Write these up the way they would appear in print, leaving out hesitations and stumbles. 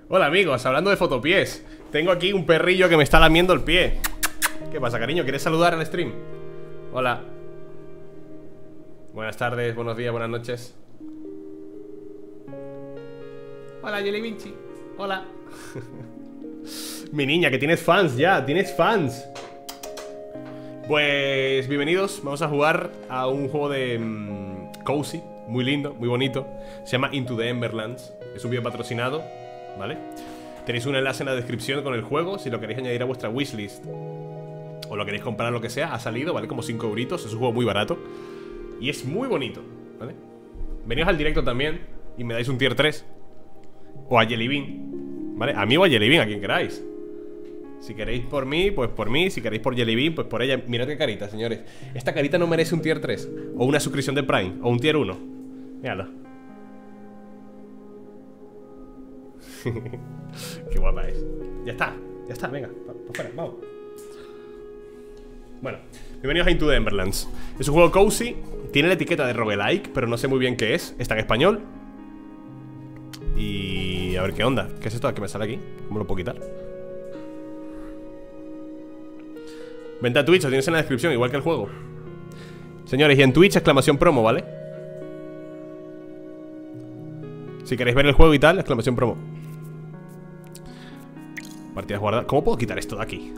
Hola amigos, hablando de fotopiés, tengo aquí un perrillo que me está lamiendo el pie. ¿Qué pasa, cariño? ¿Quieres saludar al stream? Hola. Buenas tardes, buenos días, buenas noches. Hola, Jelly Vinci. Hola. Mi niña, que tienes fans ya, tienes fans. Pues bienvenidos, vamos a jugar a un juego de Cozy, muy lindo, muy bonito. Se llama Into the Emberlands. Es un vídeo patrocinado, ¿vale? Tenéis un enlace en la descripción con el juego si lo queréis añadir a vuestra wishlist o lo queréis comprar, lo que sea. Ha salido, ¿vale? Como 5 euritos, es un juego muy barato y es muy bonito, ¿vale? Veníos al directo también y me dais un tier 3 o a Jellybean, ¿vale? A mí o a Jellybean, a quien queráis. Si queréis por mí, pues por mí. Si queréis por Jellybean, pues por ella. Mirad qué carita, señores. Esta carita no merece un tier 3 o una suscripción de Prime o un tier 1. Míralo. Qué guapa es. Ya está, venga, fuera, vamos. Bueno, bienvenidos a Into the Emberlands. Es un juego cozy, tiene la etiqueta de roguelike, pero no sé muy bien qué es. Está en español. Y a ver qué onda. ¿Qué es esto que me sale aquí? ¿Cómo lo puedo quitar? Vente a Twitch, lo tienes en la descripción, igual que el juego. Señores, y en Twitch, exclamación promo, ¿vale? Si queréis ver el juego y tal, exclamación promo. Partidas guardadas. ¿Cómo puedo quitar esto de aquí?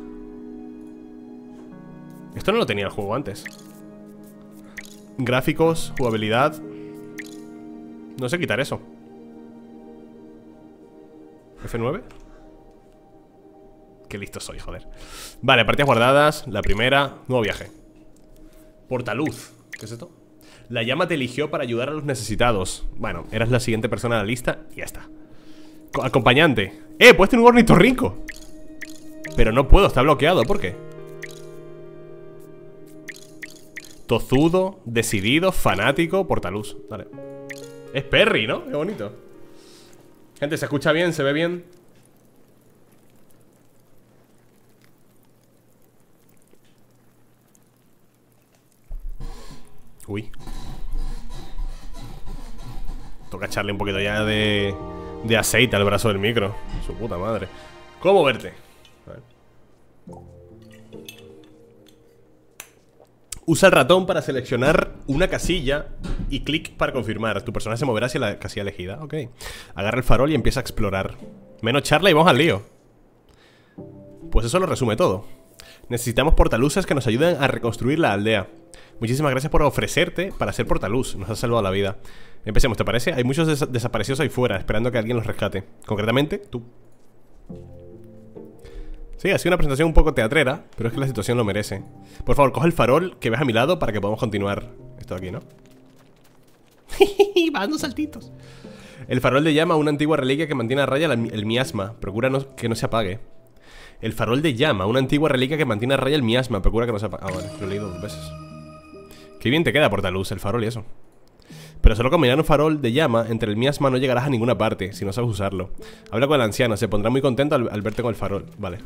Esto no lo tenía el juego antes. Gráficos, jugabilidad. No sé quitar eso. F9. Qué listo soy, joder. Vale, partidas guardadas. La primera, nuevo viaje. Portaluz. ¿Qué es esto? La llama te eligió para ayudar a los necesitados. Bueno, eras la siguiente persona de la lista y ya está. Acompañante. Puedes tener un ornitorrinco. Pero no puedo, está bloqueado, ¿por qué? Tozudo, decidido, fanático, portaluz. Vale. Es Perry, ¿no? Qué bonito. Gente, ¿se escucha bien? ¿Se ve bien? Uy. Toca echarle un poquito ya de aceite al brazo del micro. Su puta madre. ¿Cómo verte? A ver. Usa el ratón para seleccionar una casilla y clic para confirmar. Tu personaje se moverá hacia la casilla elegida. Ok. Agarra el farol y empieza a explorar. Menos charla y vamos al lío. Pues eso lo resume todo. Necesitamos portaluces que nos ayuden a reconstruir la aldea. Muchísimas gracias por ofrecerte para ser portaluz. Nos has salvado la vida. Empecemos, ¿te parece? Hay muchos desaparecidos ahí fuera, esperando que alguien los rescate. Concretamente, tú. Sí, ha sido una presentación un poco teatrera, pero es que la situación lo merece. Por favor, coge el farol que ves a mi lado para que podamos continuar. Esto de aquí, ¿no? Va dando saltitos. El farol de llama, una antigua reliquia que mantiene a raya el miasma. Procura que no se apague. El farol de llama, una antigua reliquia que mantiene a raya el miasma. Procura que no se apague. Ah, vale, lo he leído 2 veces. Qué bien te queda, portaluz, el farol y eso. Pero solo combinar un farol de llama entre el miasma no llegarás a ninguna parte si no sabes usarlo. Habla con el anciano, se pondrá muy contento al verte con el farol. Vale.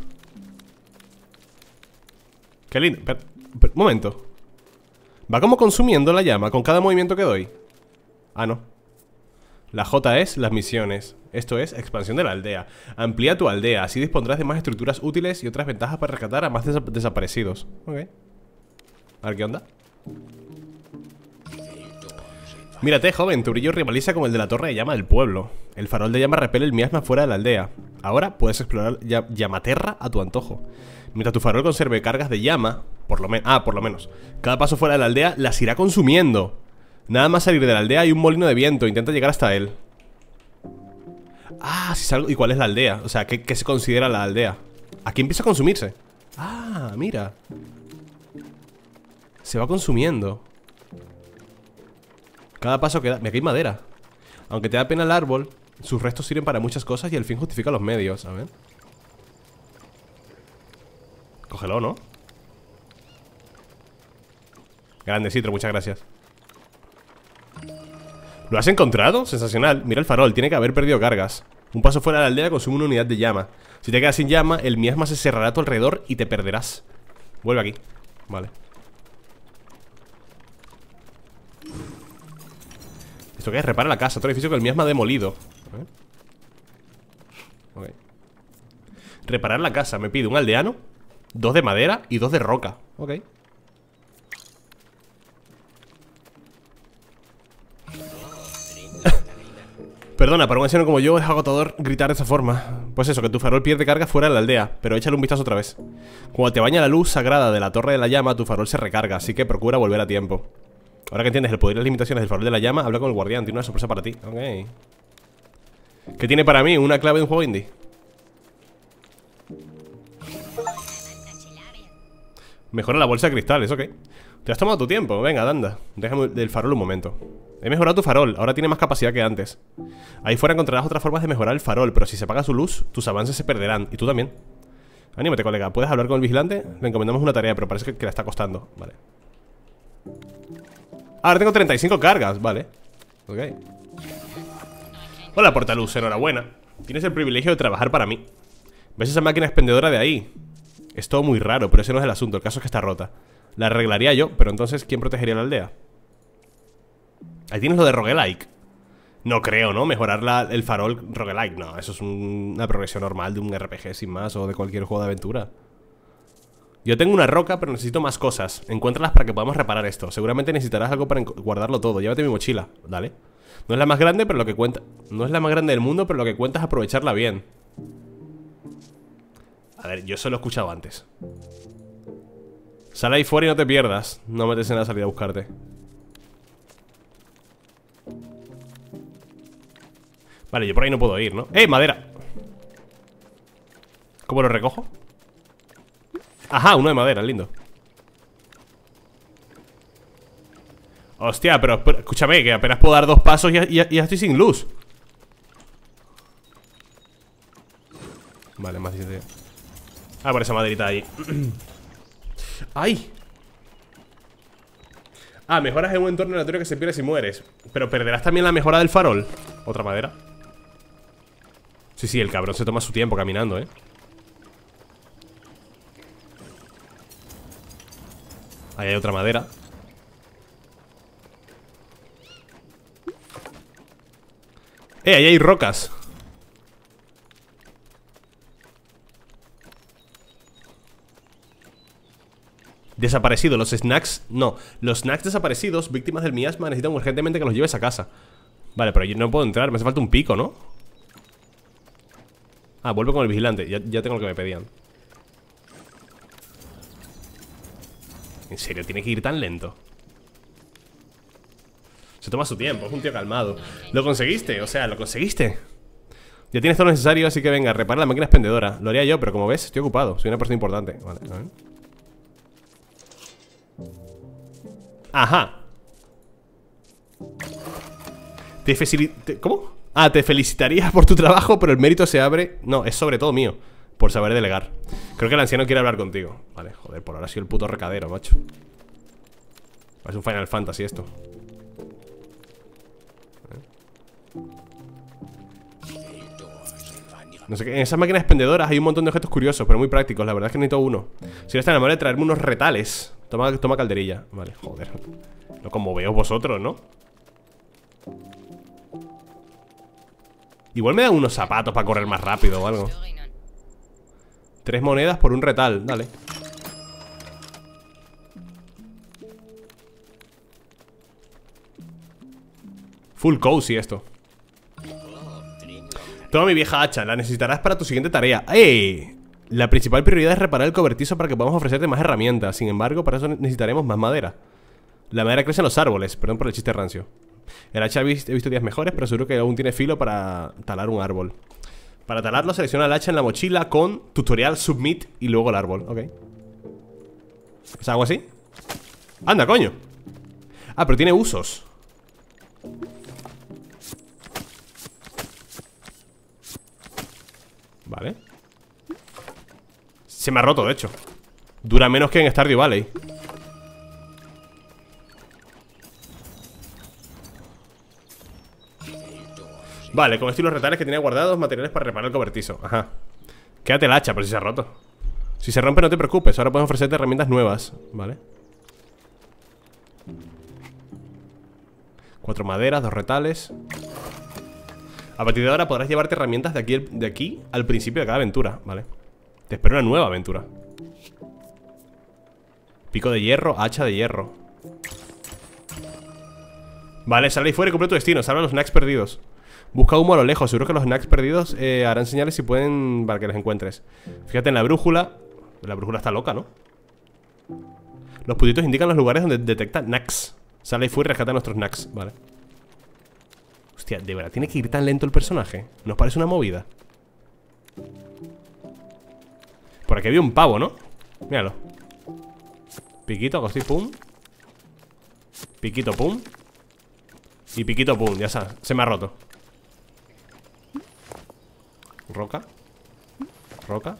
Qué lindo. Un momento. Va como consumiendo la llama con cada movimiento que doy. Ah, no. La J es las misiones. Esto es expansión de la aldea. Amplía tu aldea, así dispondrás de más estructuras útiles y otras ventajas para rescatar a más desaparecidos. Ok. A ver qué onda. Mírate, joven, tu brillo rivaliza con el de la torre de llama del pueblo. El farol de llama repele el miasma fuera de la aldea. Ahora puedes explorar Llamaterra a tu antojo. Mientras tu farol conserve cargas de llama, por lo menos, cada paso fuera de la aldea las irá consumiendo. Nada más salir de la aldea hay un molino de viento. Intenta llegar hasta él. Ah, si salgo... ¿Y cuál es la aldea? O sea, ¿qué se considera la aldea? Aquí empieza a consumirse. Ah, mira. Se va consumiendo. Cada paso que da... Mira, aquí hay madera. Aunque te da pena el árbol, sus restos sirven para muchas cosas y el fin justifica los medios. A ver. Cógelo, ¿no? Grande, Citro, muchas gracias. ¿Lo has encontrado? Sensacional. Mira el farol, tiene que haber perdido cargas. Un paso fuera de la aldea consume una unidad de llama. Si te quedas sin llama, el miasma se cerrará a tu alrededor y te perderás. Vuelve aquí. Vale. ¿Esto qué es? Repara la casa, otro edificio que el miasma ha demolido. Reparar la casa, me pide un aldeano, 2 de madera y 2 de roca. Ok. Perdona, para un anciano como yo es agotador gritar de esa forma. Pues eso, que tu farol pierde carga fuera de la aldea, pero échale un vistazo otra vez. Cuando te baña la luz sagrada de la torre de la llama, tu farol se recarga, así que procura volver a tiempo. Ahora que entiendes el poder y las limitaciones del farol de la llama, habla con el guardián, tiene una sorpresa para ti. Ok. ¿Qué tiene para mí? ¿Una clave de un juego indie? Mejora la bolsa de cristales, ok. Te has tomado tu tiempo, venga, anda. Déjame del farol un momento. He mejorado tu farol, ahora tiene más capacidad que antes. Ahí fuera encontrarás otras formas de mejorar el farol, pero si se apaga su luz, tus avances se perderán. Y tú también. Anímate, colega, ¿puedes hablar con el vigilante? Le encomendamos una tarea, pero parece que le está costando. Vale. Ahora tengo 35 cargas, vale. Ok. Hola, portaluz, enhorabuena. Tienes el privilegio de trabajar para mí. ¿Ves esa máquina expendedora de ahí? Es todo muy raro, pero ese no es el asunto. El caso es que está rota. La arreglaría yo, pero entonces ¿quién protegería la aldea? Ahí tienes lo de roguelike. No creo, ¿no? Mejorar el farol roguelike. No, eso es una progresión normal de un RPG sin más, o de cualquier juego de aventura. Yo tengo una roca, pero necesito más cosas. Encuéntralas para que podamos reparar esto. Seguramente necesitarás algo para guardarlo todo. Llévate mi mochila, dale. No es la más grande, pero lo que cuenta. No es la más grande del mundo, pero lo que cuenta es aprovecharla bien. A ver, yo eso lo he escuchado antes. Sal ahí fuera y no te pierdas. No metes en la salida a buscarte. Vale, yo por ahí no puedo ir, ¿no? ¡Eh, madera! ¿Cómo lo recojo? Ajá, uno de madera, lindo. Hostia, pero escúchame, que apenas puedo dar 2 pasos y ya estoy sin luz. Vale, más 17. Ah, por esa maderita ahí. ¡Ay! Ah, mejoras en un entorno aleatorio que se pierde si mueres. Pero perderás también la mejora del farol. Otra madera. Sí, sí, el cabrón se toma su tiempo caminando, ¿eh? Ahí hay otra madera. Ahí hay rocas. Desaparecido, los snacks. No, los snacks desaparecidos, víctimas del miasma, necesitan urgentemente que los lleves a casa. Vale, pero yo no puedo entrar, me hace falta un pico, ¿no? Ah, vuelvo con el vigilante, ya tengo lo que me pedían. En serio, tiene que ir tan lento. Se toma su tiempo, es un tío calmado. Lo conseguiste, o sea, lo conseguiste. Ya tienes todo lo necesario, así que venga, repara la máquina expendedora. Lo haría yo, pero como ves, estoy ocupado. Soy una persona importante. Vale, a ver. Ajá. ¿Cómo? Ah, te felicitaría por tu trabajo, pero el mérito se abre. No, es sobre todo mío, por saber delegar. Creo que el anciano quiere hablar contigo. Vale, joder, por ahora soy el puto recadero, macho. Es un Final Fantasy esto. No sé qué, en esas máquinas expendedoras hay un montón de objetos curiosos, pero muy prácticos. La verdad es que necesito uno. Si eres tan amable de traerme unos retales. Toma calderilla. Vale, joder. No como veos vosotros, ¿no? Igual me dan unos zapatos para correr más rápido o algo. 3 monedas por un retal, dale. Full cozy esto. Toma mi vieja hacha, la necesitarás para tu siguiente tarea. ¡Ey! La principal prioridad es reparar el cobertizo para que podamos ofrecerte más herramientas. Sin embargo, para eso necesitaremos más madera. La madera crece en los árboles, perdón por el chiste rancio. El hacha he visto días mejores, pero seguro que aún tiene filo para talar un árbol. Para talarlo, selecciona el hacha en la mochila con tutorial submit y luego el árbol, ok. ¿Es algo así? ¡Anda, coño! Ah, pero tiene usos. Vale. Se me ha roto, de hecho. Dura menos que en Stardew Valley. Vale, con estos los retales que tenía guardados, materiales para reparar el cobertizo. Ajá. Quédate el hacha, pero si se ha roto. Si se rompe no te preocupes, ahora podemos ofrecerte herramientas nuevas. Vale. 4 maderas, 2 retales. A partir de ahora podrás llevarte herramientas de aquí al principio de cada aventura. Vale. Te espero una nueva aventura. Pico de hierro, hacha de hierro. Vale, sale ahí fuera y cumple tu destino. Salva a los snacks perdidos. Busca humo a lo lejos. Seguro que los snacks perdidos harán señales si pueden para que los encuentres. Fíjate en la brújula. La brújula está loca, ¿no? Los puntitos indican los lugares donde detecta snacks. Sale ahí fuera y rescata nuestros snacks. Vale. Hostia, ¿de verdad tiene que ir tan lento el personaje? ¿Nos parece una movida? Por aquí había un pavo, ¿no? Míralo. Piquito, hago así, pum. Piquito, pum. Y piquito, pum, ya está, se me ha roto. Roca. Roca.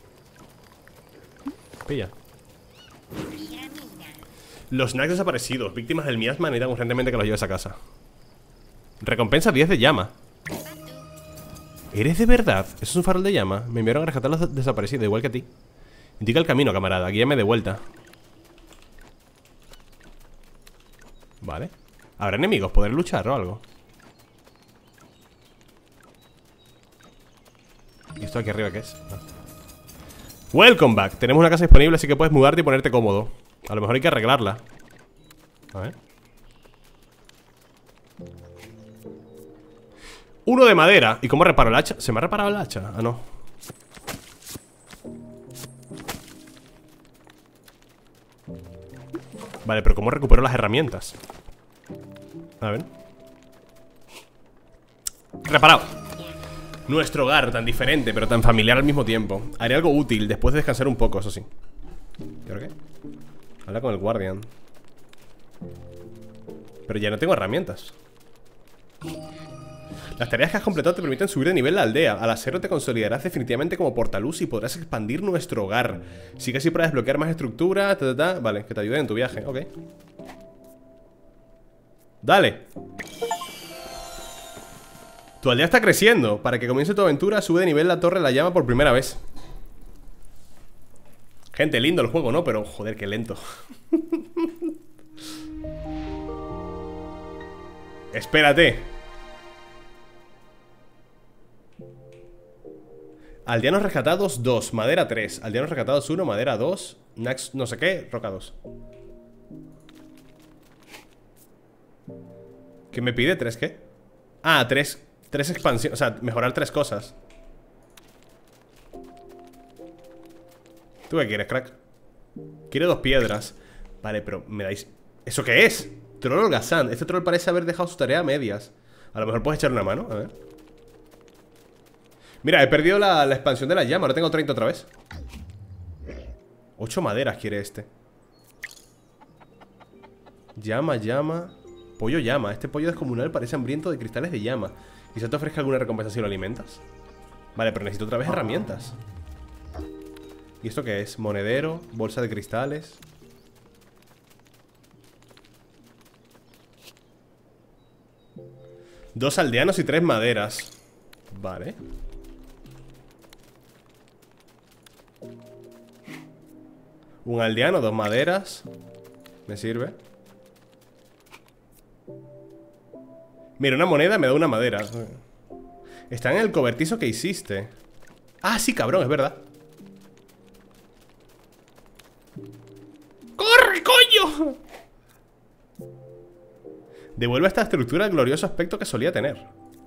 Pilla. Los snacks desaparecidos. Víctimas del miasma necesitan urgentemente que los lleves a casa. Recompensa 10 de llama. ¿Eres de verdad? ¿Eso es un farol de llama? Me enviaron a rescatar a los desaparecidos, igual que a ti. Indica el camino, camarada, guíame de vuelta. Vale. ¿Habrá enemigos? ¿Poder luchar o algo? ¿Y esto aquí arriba qué es? Ah. Welcome back. Tenemos una casa disponible, así que puedes mudarte y ponerte cómodo. A lo mejor hay que arreglarla. A ver. Uno de madera. ¿Y cómo reparo el hacha? ¿Se me ha reparado el hacha? Ah, no. Vale, pero ¿cómo recupero las herramientas? A ver. Reparado. Nuestro hogar, tan diferente, pero tan familiar al mismo tiempo. Haré algo útil después de descansar un poco, eso sí. ¿Y ahora qué? Habla con el guardián. Pero ya no tengo herramientas. Las tareas que has completado te permiten subir de nivel la aldea. Al hacerlo te consolidarás definitivamente como portaluz y podrás expandir nuestro hogar. Sigue así para desbloquear más estructura. Vale, que te ayuden en tu viaje, ok. Dale. Tu aldea está creciendo. Para que comience tu aventura, sube de nivel la torre de la llama por primera vez. Gente, lindo el juego, ¿no? Pero, joder, qué lento. Espérate. Aldeanos rescatados 2, madera 3. Aldeanos rescatados 1, madera 2. Nax, no sé qué, roca 2. ¿Qué me pide? ¿3 qué? Ah, 3 expansiones, o sea, mejorar 3 cosas. ¿Tú qué quieres, crack? Quiere 2 piedras. Vale, pero me dais... ¿Eso qué es? Troll holgazán. Este troll parece haber dejado su tarea a medias. A lo mejor puedes echar una mano, a ver. Mira, he perdido la expansión de la llama. Ahora tengo 30 otra vez. 8 maderas quiere este. Llama, llama. Pollo llama. Este pollo descomunal parece hambriento de cristales de llama. Quizá te ofrezca alguna recompensa si lo alimentas. Vale, pero necesito otra vez herramientas. ¿Y esto qué es? Monedero, bolsa de cristales. Dos aldeanos y 3 maderas. Vale. Un aldeano, 2 maderas. Me sirve. Mira, una moneda me da una madera. Está en el cobertizo que hiciste. Ah, sí, cabrón, es verdad. ¡Corre, coño! Devuelve a esta estructura el glorioso aspecto que solía tener.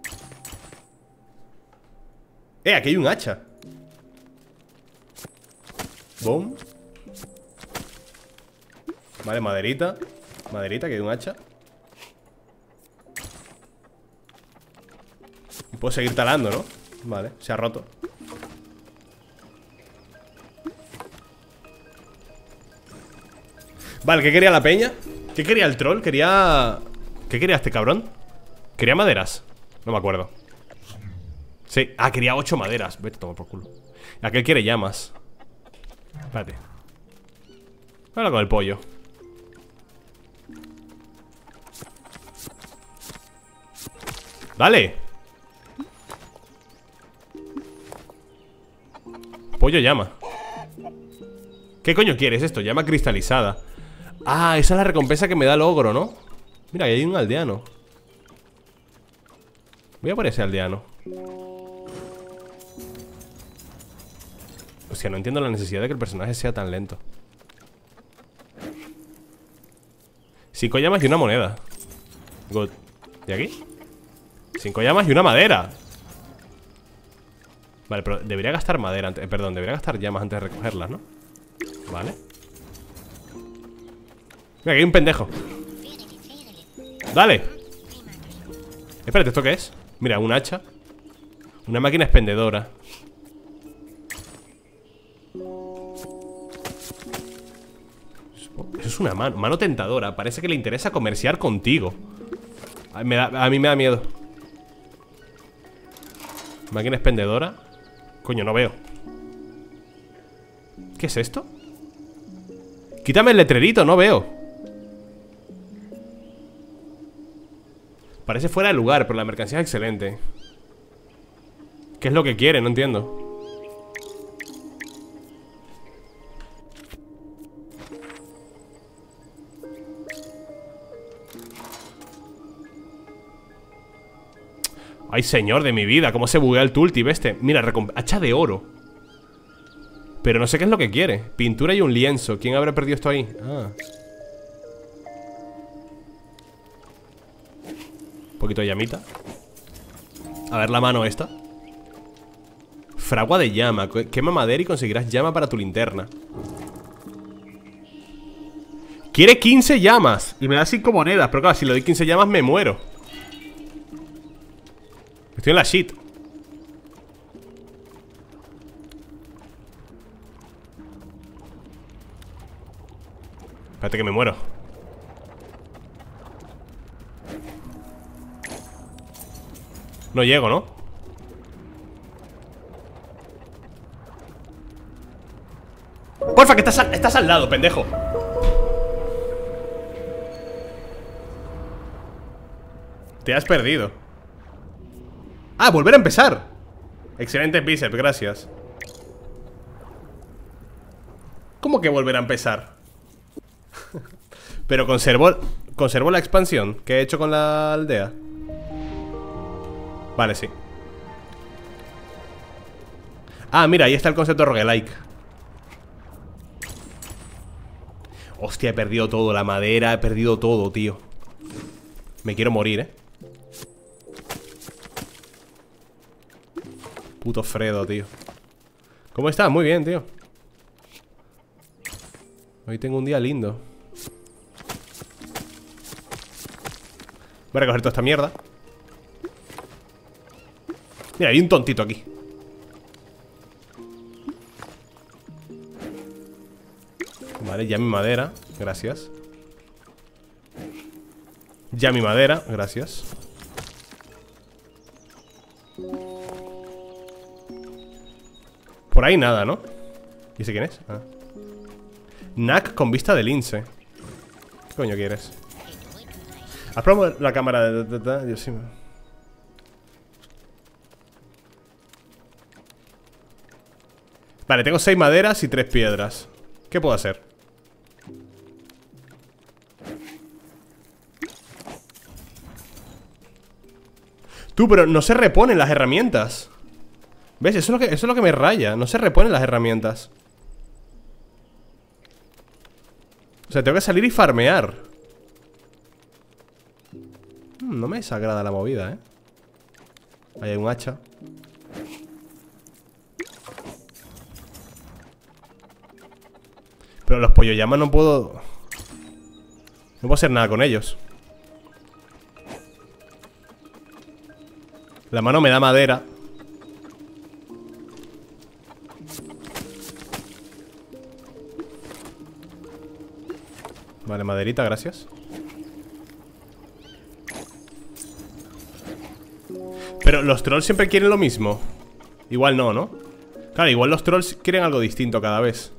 Aquí hay un hacha. Boom. Vale, maderita. Maderita, que hay un hacha. Y puedo seguir talando, ¿no? Vale, se ha roto. Vale, ¿qué quería la peña? ¿Qué quería el troll? Quería... ¿Qué quería este cabrón? ¿Quería maderas? No me acuerdo. Sí, quería 8 maderas. Vete, toma por culo. Aquel quiere llamas. Espérate. Habla con el pollo. Dale. Pollo llama. ¿Qué coño quieres esto? Llama cristalizada. Ah, esa es la recompensa que me da el ogro, ¿no? Mira, ahí hay un aldeano. Voy a por ese aldeano. Hostia, no entiendo la necesidad de que el personaje sea tan lento. 5 llamas y una moneda. Good. ¿Y aquí? 5 llamas y una madera. Vale, pero debería gastar madera antes, perdón, debería gastar llamas antes de recogerlas, ¿no? Vale. Mira, aquí hay un pendejo. Dale. Espérate, ¿esto qué es? Mira, un hacha. Una máquina expendedora. Eso es una mano tentadora. Parece que le interesa comerciar contigo. A mí me da miedo. Máquina expendedora. Coño, no veo. ¿Qué es esto? Quítame el letrerito, no veo. Parece fuera de lugar, pero la mercancía es excelente. ¿Qué es lo que quiere? No entiendo. Ay, señor de mi vida, cómo se buguea el tooltip este. Mira, hacha de oro. Pero no sé qué es lo que quiere. Pintura y un lienzo. ¿Quién habrá perdido esto ahí? Ah. Un poquito de llamita. A ver la mano esta. Fragua de llama. Quema madera y conseguirás llama para tu linterna. Quiere 15 llamas y me da 5 monedas. Pero claro, si le doy 15 llamas me muero. Estoy en la shit. Espérate que me muero. No llego, ¿no? Porfa, que estás al lado, pendejo. Te has perdido. Ah, volver a empezar. Excelente bíceps, gracias. ¿Cómo que volver a empezar? Pero conservo la expansión que he hecho con la aldea. Vale, sí. Ah, mira, ahí está el concepto roguelike. Hostia, he perdido todo, la madera, he perdido todo, tío. Me quiero morir, Puto Fredo, tío. ¿Cómo estás? Muy bien, tío. Hoy tengo un día lindo. Voy a recoger toda esta mierda. Mira, hay un tontito aquí. Vale, ya mi madera. Gracias. Ya mi madera. Gracias. Por ahí nada, ¿no? ¿Y ese quién es? Ah. Knack con vista de lince. ¿Qué coño quieres? ¿Has probado la cámara de... Yo sí. Vale, tengo 6 maderas y 3 piedras. ¿Qué puedo hacer? Tú, pero no se reponen las herramientas. ¿Ves? Eso es lo que me raya. No se reponen las herramientas. O sea, tengo que salir y farmear. No me desagrada la movida, Ahí hay un hacha. Pero los pollo llamas no puedo... No puedo hacer nada con ellos. La mano me da madera. Vale, maderita, gracias. Pero los trolls siempre quieren lo mismo. Igual no, ¿no? Claro, igual los trolls quieren algo distinto cada vez.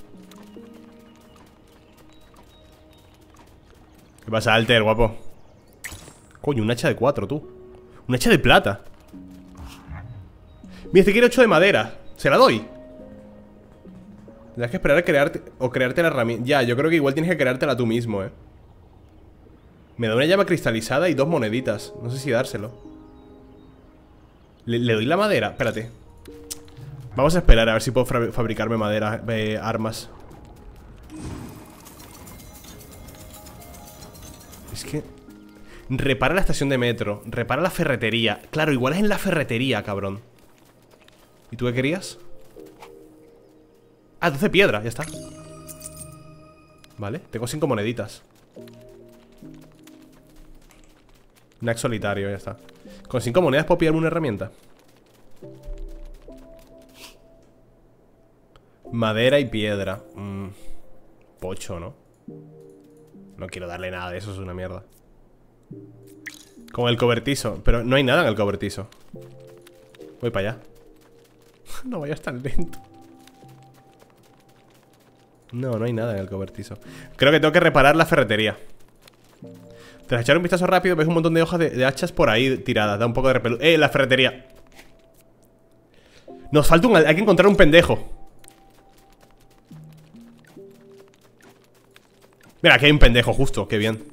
¿Qué pasa, Alter, guapo? Coño, un hacha de 4, tú. Un hacha de plata. Mira, este quiere 8 de madera. ¿Se la doy? Tendrás que esperar a crearte la herramienta. Ya, yo creo que igual tienes que creártela tú mismo, Me da una llama cristalizada y 2 moneditas. No sé si dárselo. ¿Le doy la madera? Espérate. Vamos a esperar a ver si puedo fabricarme madera, armas. Es que... Repara la estación de metro. Repara la ferretería. Claro, igual es en la ferretería, cabrón. ¿Y tú qué querías? Ah, 12 piedra, ya está. Vale, tengo 5 moneditas. Nac solitario, ya está. Con 5 monedas puedo pillarme una herramienta. Madera y piedra. Pocho, ¿no? No quiero darle nada de eso, es una mierda. Como el cobertizo. Pero no hay nada en el cobertizo. Voy para allá. No vayas tan lento. No, no hay nada en el cobertizo. Creo que tengo que reparar la ferretería. Tras echar un vistazo rápido, ves un montón de hojas de hachas por ahí tiradas. Da un poco de repelús. La ferretería. Nos falta un... Hay que encontrar un pendejo. Mira, aquí hay un pendejo justo, qué bien.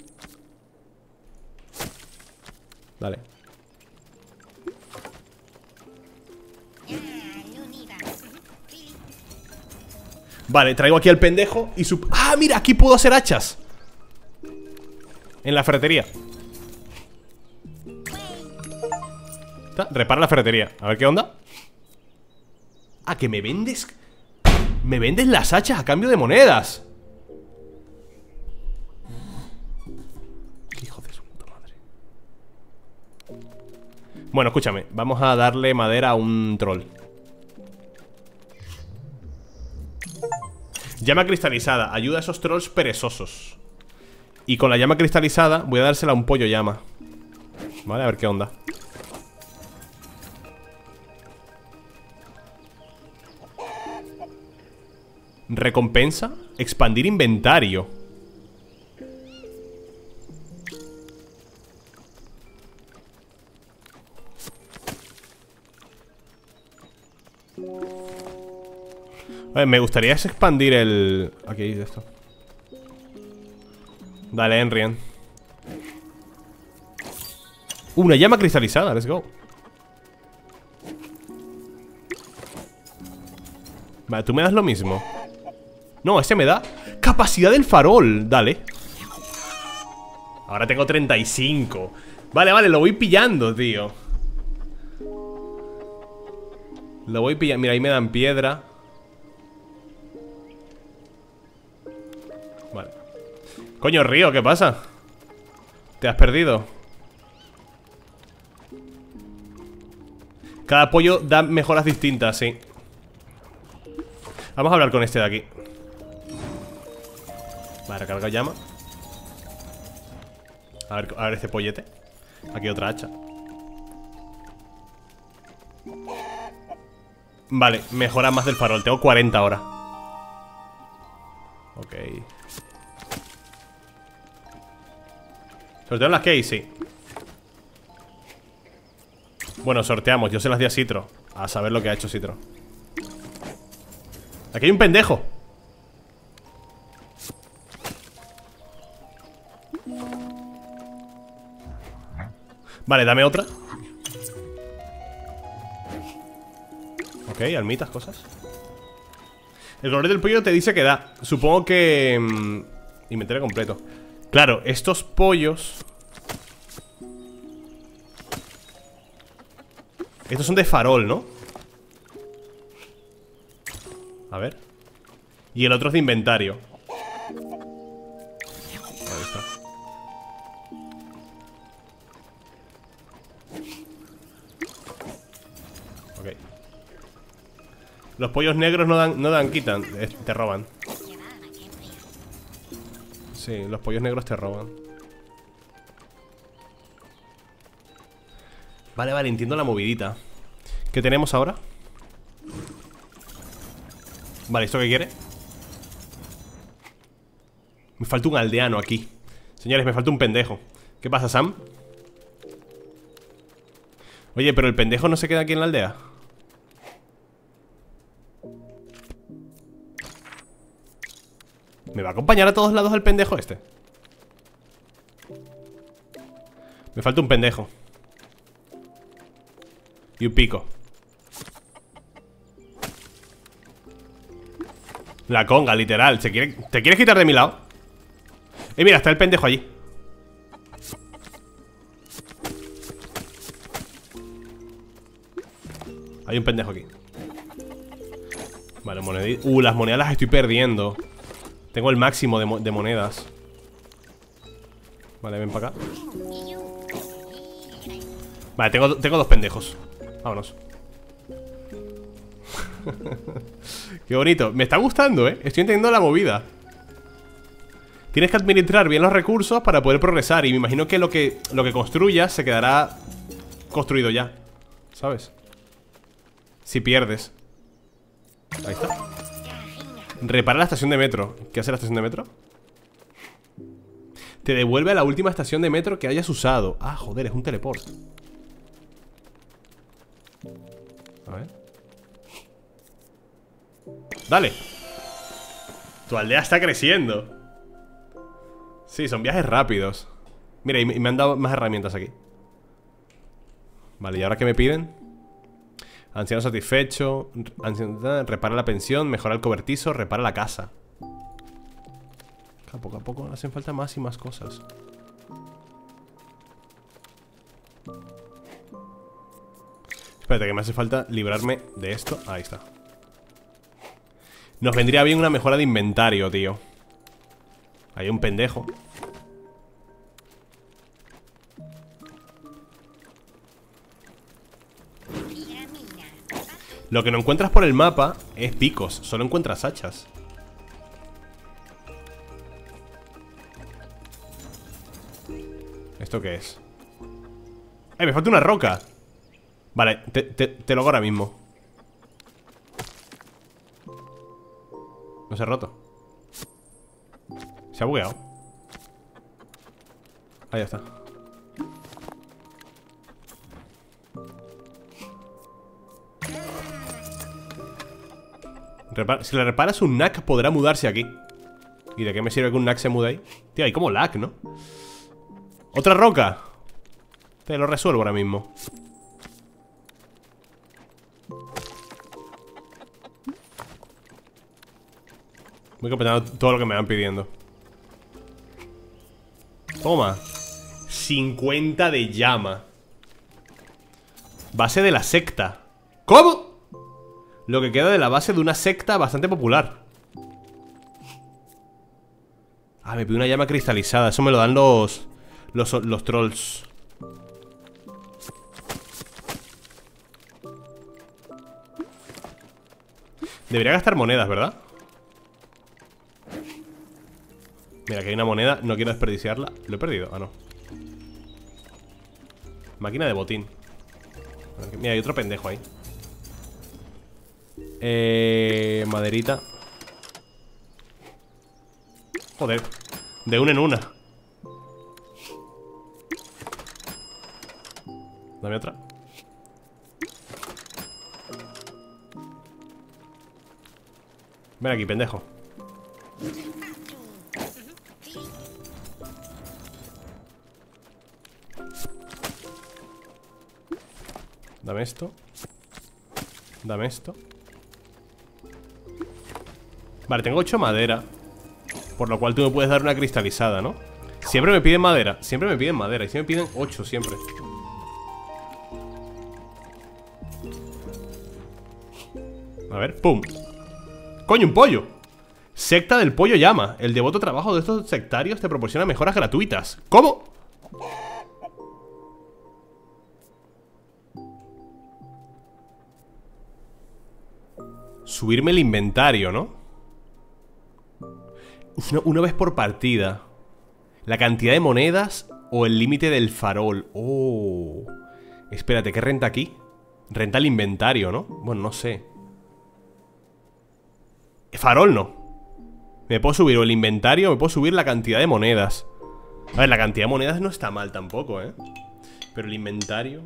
Vale. Vale, traigo aquí al pendejo y su... ¡Ah, mira! Aquí puedo hacer hachas. En la ferretería. Repara la ferretería. A ver qué onda. Ah, que me vendes... Me vendes las hachas a cambio de monedas. Hijo de su puta madre. Bueno, escúchame. Vamos a darle madera a un troll. Llama cristalizada. Ayuda a esos trolls perezosos. Y con la llama cristalizada voy a dársela a un pollo llama. Vale, a ver qué onda. Recompensa. Expandir inventario. A ver, me gustaría expandir el... Aquí, esto. Dale, Enrien. Una llama cristalizada, let's go. Vale, tú me das lo mismo. No, este me da capacidad del farol, dale. Ahora tengo 35. Vale, vale, lo voy pillando, tío. Lo voy pillando, mira, ahí me dan piedra. Vale. Coño, Río, ¿qué pasa? ¿Te has perdido? Cada pollo da mejoras distintas, sí. Vamos a hablar con este de aquí. Vale, recarga llama. A ver este pollete. Aquí otra hacha. Vale, mejora más del farol. Tengo 40 ahora. Ok. ¿Sorteo las keys? Sí. Bueno, sorteamos. Yo se las di a Citro. A saber lo que ha hecho Citro. Aquí hay un pendejo. Vale, dame otra. Ok, almitas, cosas. El color del pollo te dice que da. Supongo que... inventario completo. Claro, estos pollos... Estos son de farol, ¿no? A ver. Y el otro es de inventario. Ahí está. Ok. Los pollos negros no dan, quitan. Te roban. Sí, los pollos negros te roban. Vale, vale, entiendo la movidita. ¿Qué tenemos ahora? Vale, ¿esto qué quiere? Me falta un aldeano aquí. Señores, me falta un pendejo. ¿Qué pasa, Sam? Oye, pero el pendejo no se queda aquí en la aldea. ¿Me va a acompañar a todos lados el pendejo este? Me falta un pendejo. Y un pico. La conga, literal. ¿Te quieres quitar de mi lado? Mira, está el pendejo allí. Hay un pendejo aquí. Vale, monedas. Las monedas las estoy perdiendo. Tengo el máximo de monedas. Vale, ven para acá. Vale, tengo dos pendejos. Vámonos. Qué bonito. Me está gustando, Estoy entendiendo la movida. Tienes que administrar bien los recursos para poder progresar. Y me imagino que lo que construyas se quedará construido ya, ¿sabes? Si pierdes. Ahí está. Repara la estación de metro. ¿Qué hace la estación de metro? Te devuelve a la última estación de metro que hayas usado. Ah, joder, es un teleport. A ver. Dale. Tu aldea está creciendo. Sí, son viajes rápidos. Mira, y me han dado más herramientas aquí. Vale, ¿y ahora qué me piden? Anciano satisfecho. Repara la pensión, mejora el cobertizo, repara la casa. Poco a poco hacen falta más y más cosas. Espérate, que me hace falta librarme de esto. Ahí está. Nos vendría bien una mejora de inventario, tío. Hay un pendejo. Lo que no encuentras por el mapa es picos. Solo encuentras hachas. ¿Esto qué es? Me falta una roca. Vale, te lo hago ahora mismo. No se ha roto. Se ha bugueado. Ahí está. Si le reparas un knack podrá mudarse aquí. ¿Y de qué me sirve que un knack se mude ahí? Tío, hay como lag, ¿no? ¡Otra roca! Te lo resuelvo ahora mismo. Voy completando todo lo que me van pidiendo. Toma. 50 de llama. Base de la secta. ¿Cómo? Lo que queda de la base de una secta bastante popular. Ah, me pide una llama cristalizada. Eso me lo dan los trolls. Debería gastar monedas, ¿verdad? Mira, que hay una moneda. No quiero desperdiciarla. ¿Lo he perdido? Ah, no. Máquina de botín. Mira, hay otro pendejo ahí. Maderita. Joder. De una en una. Dame otra. Ven aquí, pendejo. Dame esto. Dame esto. Vale, tengo 8 madera. Por lo cual tú me puedes dar una cristalizada, ¿no? Siempre me piden madera. Siempre me piden madera. Y siempre me piden 8, siempre. A ver, ¡pum! ¡Coño, un pollo! Secta del pollo llama. El devoto trabajo de estos sectarios te proporciona mejoras gratuitas. ¿Cómo? Subirme el inventario, ¿no? Una vez por partida. La cantidad de monedas o el límite del farol. Oh. Espérate, ¿qué renta aquí? Renta el inventario, ¿no? Bueno, no sé. Farol no. Me puedo subir o el inventario o me puedo subir la cantidad de monedas. A ver, la cantidad de monedas no está mal tampoco, ¿eh? Pero el inventario...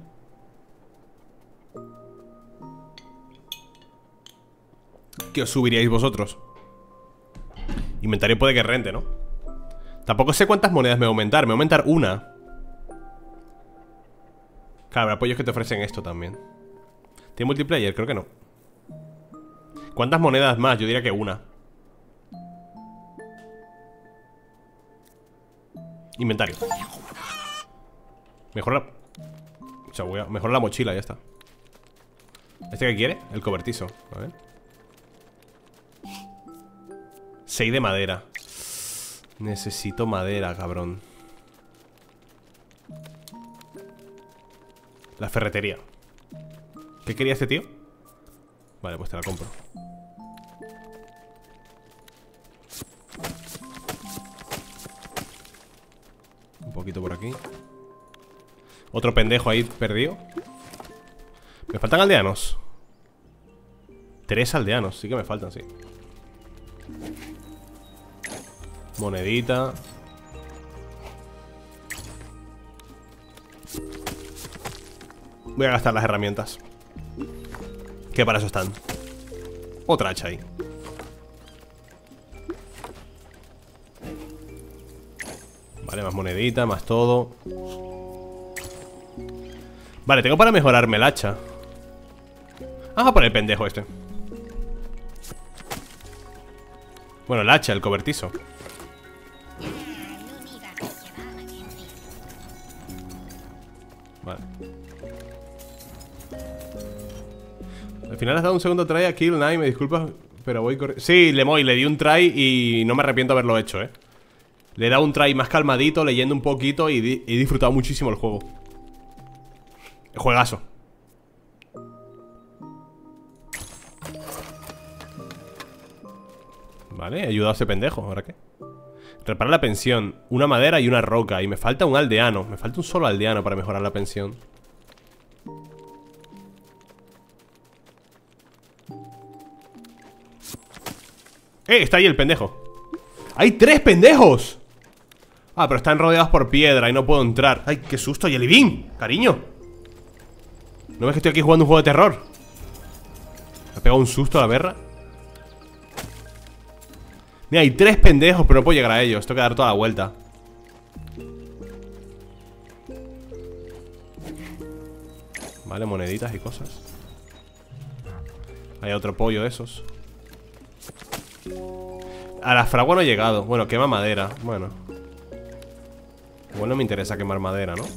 ¿Qué os subiríais vosotros? Inventario puede que rente, ¿no? Tampoco sé cuántas monedas me va a aumentar. Me va a aumentar una. Claro, habrá pollos que te ofrecen esto también. ¿Tiene multiplayer? Creo que no. ¿Cuántas monedas más? Yo diría que una. Inventario. Mejora. O sea, mejora la mochila, ya está. ¿Este qué quiere? El cobertizo. A ver. 6 de madera. Necesito madera, cabrón. La ferretería. ¿Qué quería este tío? Vale, pues te la compro. Un poquito por aquí. Otro pendejo ahí perdido. Me faltan aldeanos. 3 aldeanos, sí que me faltan, sí. Monedita. Voy a gastar las herramientas, que para eso están. Otra hacha ahí. Vale, más monedita, más todo. Vale, tengo para mejorarme el hacha. Vamos a poner el pendejo este. Bueno, el hacha, el cobertizo. Vale. Al final has dado un segundo try a Kill Knight. Me disculpas, pero voy corriendo. Sí, Lemoy, le di un try y no me arrepiento de haberlo hecho, Le he dado un try más calmadito, leyendo un poquito y he disfrutado muchísimo el juego. Juegazo. Vale, he ayudado a ese pendejo. ¿Ahora qué? Repara la pensión. Una madera y una roca. Y me falta un aldeano. Me falta un solo aldeano para mejorar la pensión. Está ahí el pendejo. ¡Hay 3 pendejos! Ah, pero están rodeados por piedra y no puedo entrar. ¡Ay, qué susto! ¡Jelly cariño! ¿No ves que estoy aquí jugando un juego de terror? Me ha pegado un susto a la perra. Mira, hay 3 pendejos, pero no puedo llegar a ellos. Tengo que dar toda la vuelta. Vale, moneditas y cosas. Hay otro pollo de esos. A la fragua no he llegado. Bueno, quema madera. Bueno. Igual no me interesa quemar madera, ¿no?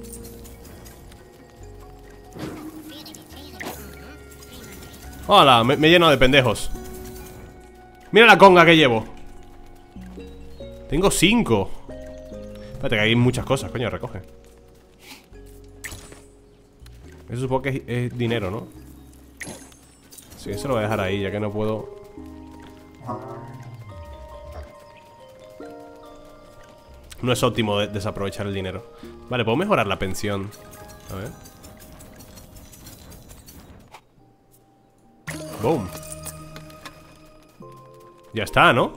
¡Hola! Me he llenado de pendejos. Mira la conga que llevo. Tengo 5. Espérate, que hay muchas cosas, coño, recoge. Eso supongo que es dinero, ¿no? Sí, eso lo voy a dejar ahí, ya que no puedo. No es óptimo desaprovechar el dinero. Vale, puedo mejorar la pensión. A ver. Boom. Ya está, ¿no?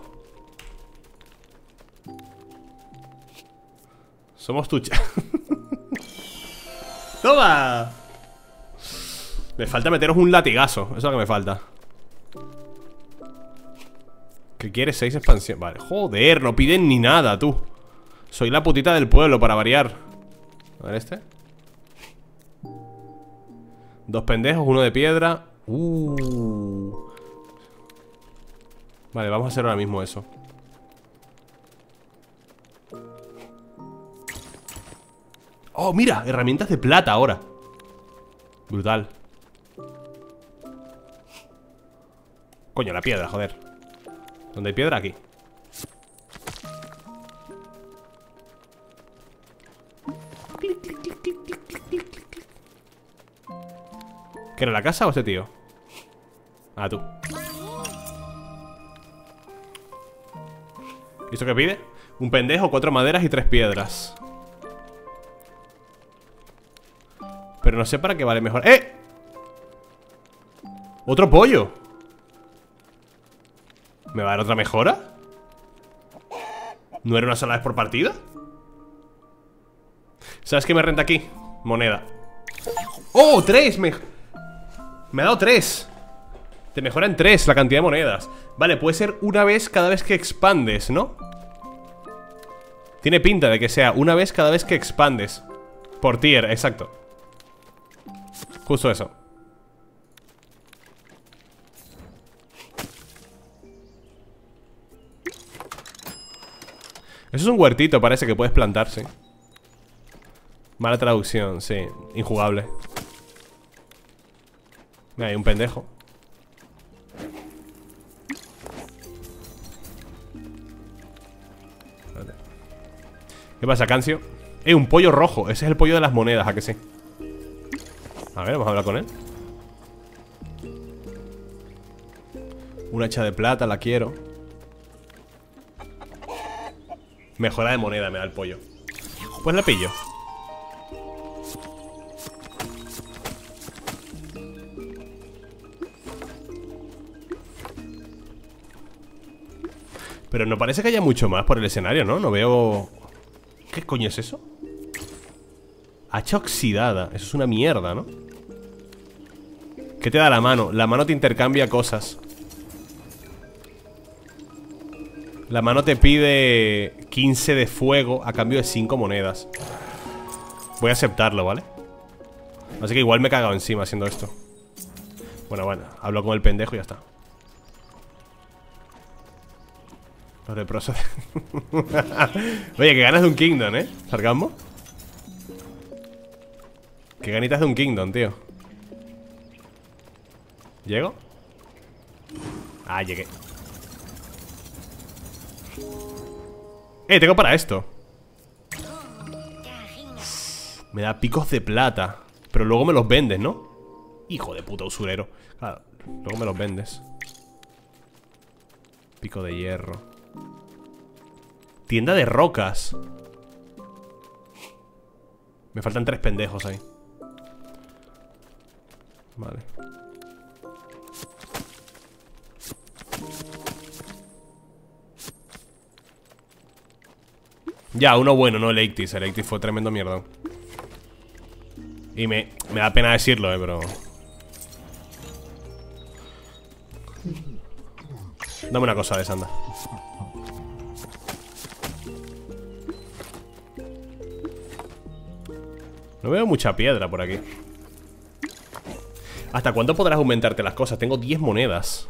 Somos tucha. ¡Toma! Me falta meteros un latigazo. Eso es lo que me falta. ¿Qué quieres? 6 expansión. Vale, joder, no piden ni nada, tú. Soy la putita del pueblo, para variar. A ver este. 2 pendejos, 1 de piedra. Vale, vamos a hacer ahora mismo eso. Oh, mira, herramientas de plata ahora. Brutal. Coño, la piedra, joder. ¿Dónde hay piedra? Aquí. ¿Qué era la casa o este tío? Ah, tú. ¿Y esto qué pide? Un pendejo, 4 maderas y 3 piedras. Pero no sé para qué vale mejor. ¡Eh! ¡Otro pollo! ¿Me va a dar otra mejora? ¿No era una sola vez por partida? ¿Sabes qué me renta aquí? Moneda. ¡Oh! 3. Me ha dado 3. Te mejora en 3 la cantidad de monedas. Vale, puede ser una vez cada vez que expandes, ¿no? Tiene pinta de que sea una vez cada vez que expandes. Por tier, exacto. Justo eso. Eso es un huertito, parece que puedes plantarse. Mala traducción, sí. Injugable. Mira, hay un pendejo. Espérate. ¿Qué pasa, Cancio? Un pollo rojo. Ese es el pollo de las monedas, ¿a que sí? A ver, vamos a hablar con él. Un hacha de plata, la quiero. Mejora de moneda me da el pollo. Pues la pillo. Pero no parece que haya mucho más por el escenario, ¿no? No veo... ¿Qué coño es eso? Hacha oxidada. Eso es una mierda, ¿no? ¿Qué te da la mano? La mano te intercambia cosas. La mano te pide 15 de fuego a cambio de 5 monedas. Voy a aceptarlo, ¿vale? Así que igual me he cagado encima haciendo esto. Bueno, hablo con el pendejo y ya está. Los leprosos. Oye, que ganas de un Kingdom, ¿eh? ¿Sarcasmo? Que ganitas de un Kingdom, tío. ¿Llego? Ah, llegué. Tengo para esto. Me da picos de plata. Pero luego me los vendes, ¿no? Hijo de puta usurero. Claro, luego me los vendes. Pico de hierro. Tienda de rocas. Me faltan 3 pendejos ahí. Vale. Ya, uno bueno, no el Eictis. El Eictis fue tremendo mierda. Y me da pena decirlo, pero... Dame una cosa de esa, anda. No veo mucha piedra por aquí. ¿Hasta cuánto podrás aumentarte las cosas? Tengo 10 monedas.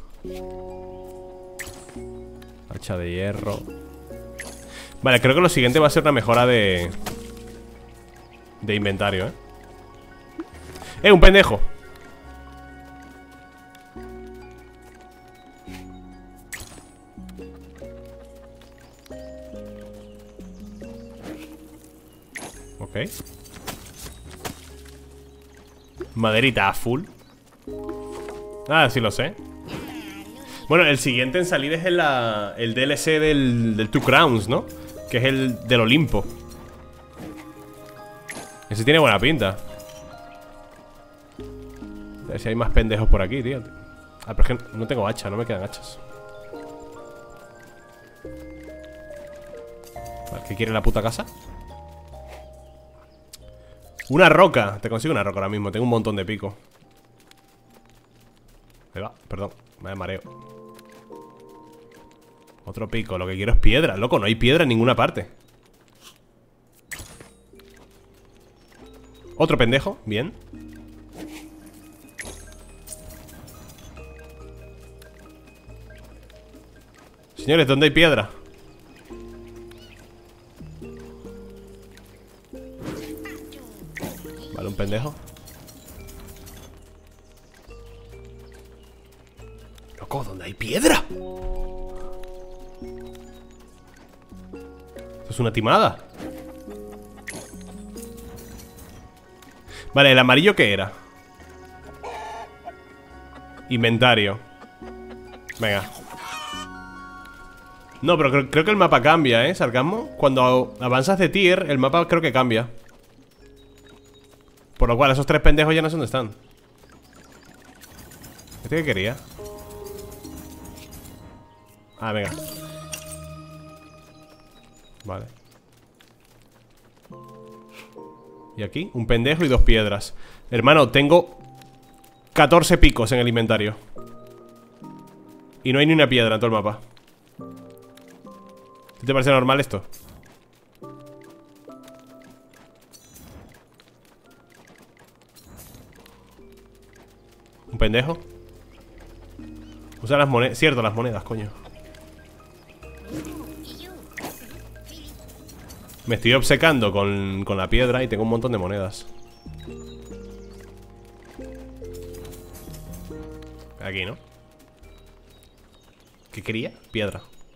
Hacha de hierro. Vale, creo que lo siguiente va a ser una mejora de inventario, un pendejo. Ok. Maderita a full. Ah, sí lo sé. Bueno, el siguiente en salir es el DLC del Two Crowns, ¿no? Que es el del Olimpo. Ese tiene buena pinta. A ver si hay más pendejos por aquí, tío. Ah, pero es que no tengo hacha, no me quedan hachas. Vale, ¿qué quiere la puta casa? Una roca. Te consigo una roca ahora mismo. Tengo un montón de pico. Ahí va, perdón. Me mareo. Otro pico. Lo que quiero es piedra. Loco, no hay piedra en ninguna parte. Otro pendejo. Bien. Señores, ¿dónde hay piedra? Vale, un pendejo. Loco, ¿dónde hay piedra? Esto es una timada. Vale, ¿el amarillo qué era? Inventario. Venga. No, pero creo que el mapa cambia, Sarcasmo. Cuando avanzas de tier, el mapa creo que cambia. Por lo cual, esos 3 pendejos ya no sé dónde están. ¿Este qué quería? Ah, venga. Vale. Y aquí, un pendejo y 2 piedras. Hermano, tengo 14 picos en el inventario. Y no hay ni una piedra en todo el mapa. ¿Te parece normal esto? ¿Un pendejo? Usa las monedas. Cierto, las monedas, coño. Me estoy obcecando con la piedra y tengo un montón de monedas. Aquí, ¿no? ¿Qué quería? Piedra.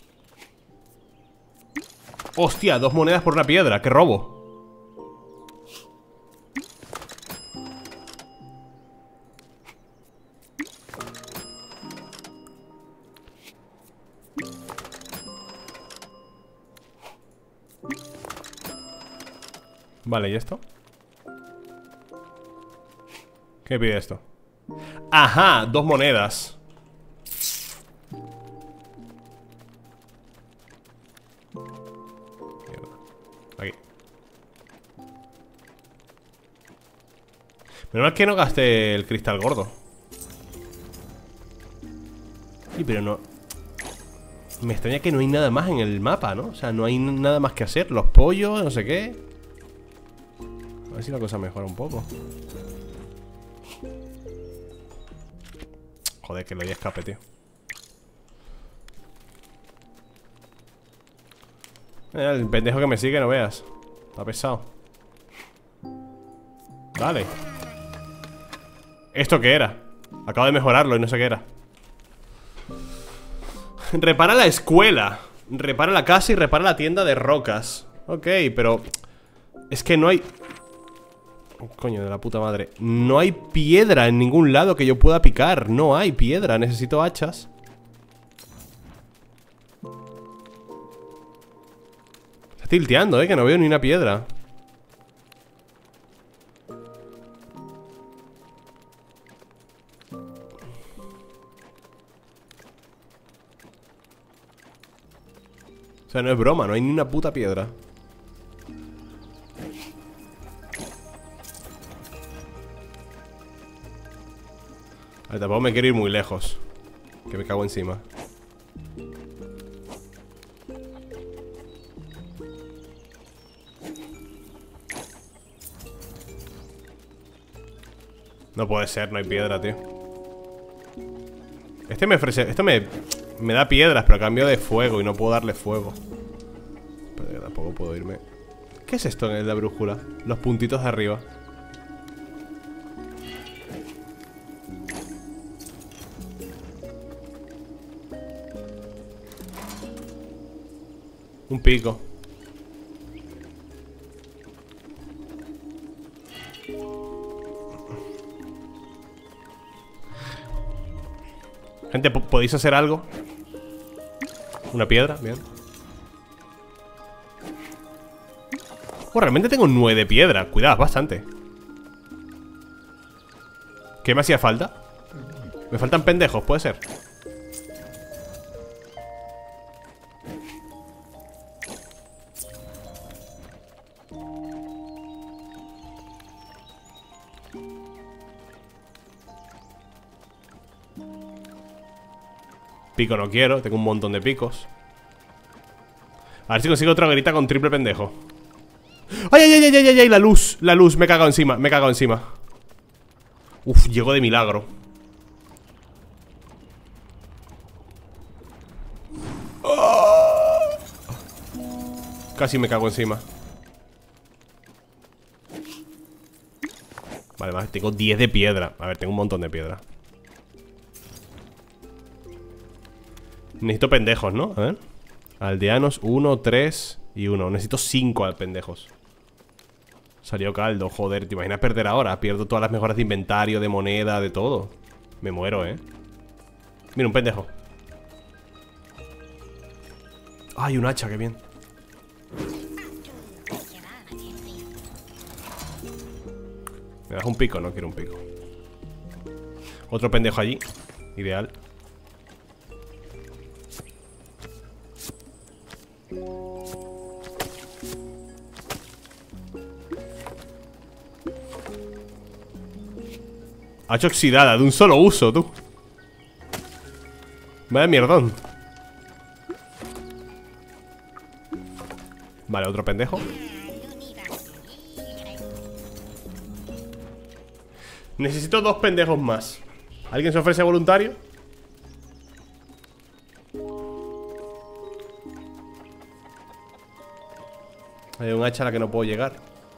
¡Hostia! 2 monedas por una piedra. ¡Qué robo! Vale, ¿y esto? ¿Qué pide esto? ¡Ajá! 2 monedas. Aquí. Menos mal que no gasté el cristal gordo. Sí, pero no. Me extraña que no hay nada más en el mapa, ¿no? O sea, no hay nada más que hacer. Los pollos, no sé qué. A ver si la cosa mejora un poco. Joder, que le doy escape, tío. El pendejo que me sigue, no veas. Está pesado. Vale. ¿Esto qué era? Acabo de mejorarlo y no sé qué era. Repara la escuela. Repara la casa y repara la tienda de rocas. Ok, pero... es que no hay... coño de la puta madre. No hay piedra en ningún lado que yo pueda picar. No hay piedra, necesito hachas. Está tilteando, que no veo ni una piedra. O sea, no es broma, no hay ni una puta piedra. A ver, tampoco me quiero ir muy lejos, que me cago encima. No puede ser, no hay piedra, tío. Este me ofrece... esto me da piedras, pero a cambio de fuego. Y no puedo darle fuego. Pero tampoco puedo irme. ¿Qué es esto en la brújula? Los puntitos de arriba. Un pico. Gente, ¿podéis hacer algo? Una piedra, bien. Oh, realmente tengo 9 de piedra. Cuidado, bastante. ¿Qué me hacía falta? Me faltan pendejos, puede ser. Pico no quiero, tengo un montón de picos. A ver si consigo otra hoguerita con triple pendejo. ¡Ay, ay, ay, ay, ay, ay! La luz, me he cagado encima, me he cagado encima. Uf, llego de milagro. ¡Oh! Casi me cago encima. Vale, vale, tengo 10 de piedra. A ver, tengo un montón de piedra. Necesito pendejos, ¿no? A ver. Aldeanos, 1, 3 y 1. Necesito 5 pendejos. Salió caldo, joder. ¿Te imaginas perder ahora? Pierdo todas las mejoras de inventario, de moneda, de todo. Me muero, Mira, un pendejo. Ay, un hacha, qué bien. ¿Me das un pico? No quiero un pico. Otro pendejo allí. Ideal. Hacha oxidada, de un solo uso, tú. Vaya mierdón. Vale, otro pendejo. Necesito 2 pendejos más. ¿Alguien se ofrece voluntario? Hay un hacha a la que no puedo llegar.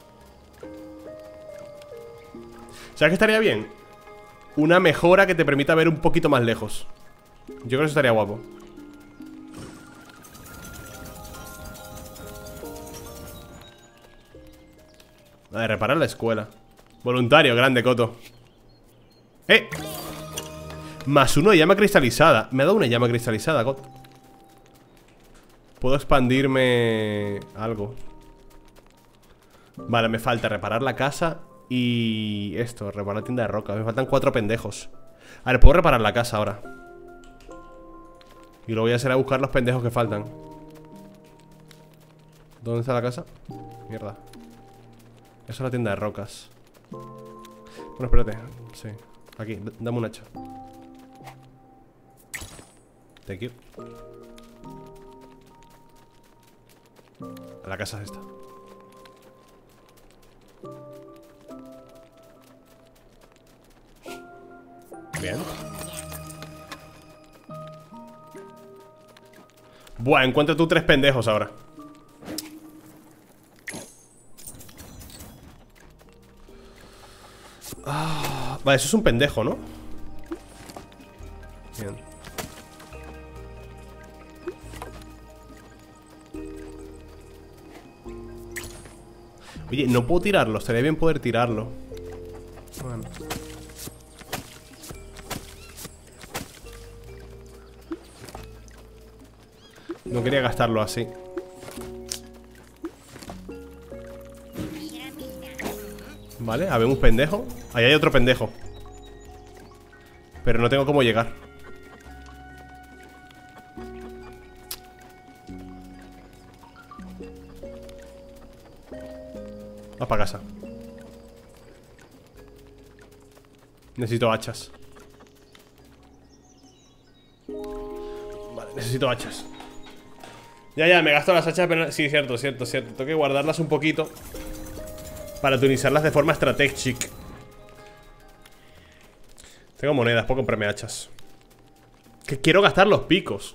¿Sabes qué estaría bien? Una mejora que te permita ver un poquito más lejos. Yo creo que eso estaría guapo. A ver, reparar la escuela. Voluntario, grande, Coto. Más uno de llama cristalizada. Me ha dado una llama cristalizada, Coto. Puedo expandirme algo. Vale, me falta reparar la casa y esto, reparar la tienda de roca. Me faltan 4 pendejos. A ver, puedo reparar la casa ahora. Y lo voy a hacer a buscar los pendejos que faltan. ¿Dónde está la casa? Mierda. Esa es la tienda de rocas. Bueno, espérate. Sí, aquí, dame un hacha. Thank you. La casa es esta. Bien. Buah, encuentra tú 3 pendejos ahora. Vale, eso es un pendejo, ¿no? Bien. Oye, no puedo tirarlo, estaría bien poder tirarlo. Bueno. No quería gastarlo así. Vale, habemos un pendejo. Ahí hay otro pendejo. Pero no tengo cómo llegar. Vas para casa. Necesito hachas. Vale, necesito hachas. Ya, me gasto las hachas, pero... Sí, cierto. Tengo que guardarlas un poquito para utilizarlas de forma estratégica. Tengo monedas, puedo comprarme hachas. Que quiero gastar los picos.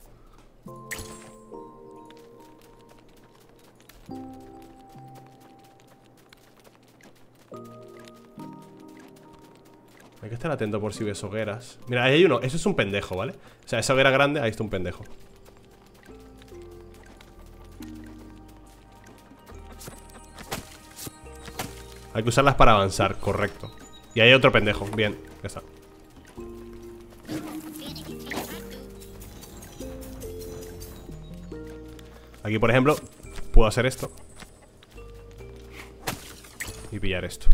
Hay que estar atento por si ves hogueras. Mira, ahí hay uno, eso es un pendejo, ¿vale? O sea, esa hoguera grande, ahí está un pendejo. Hay que usarlas para avanzar, correcto. Y hay otro pendejo, bien, ya está. Aquí, por ejemplo, puedo hacer esto y pillar esto.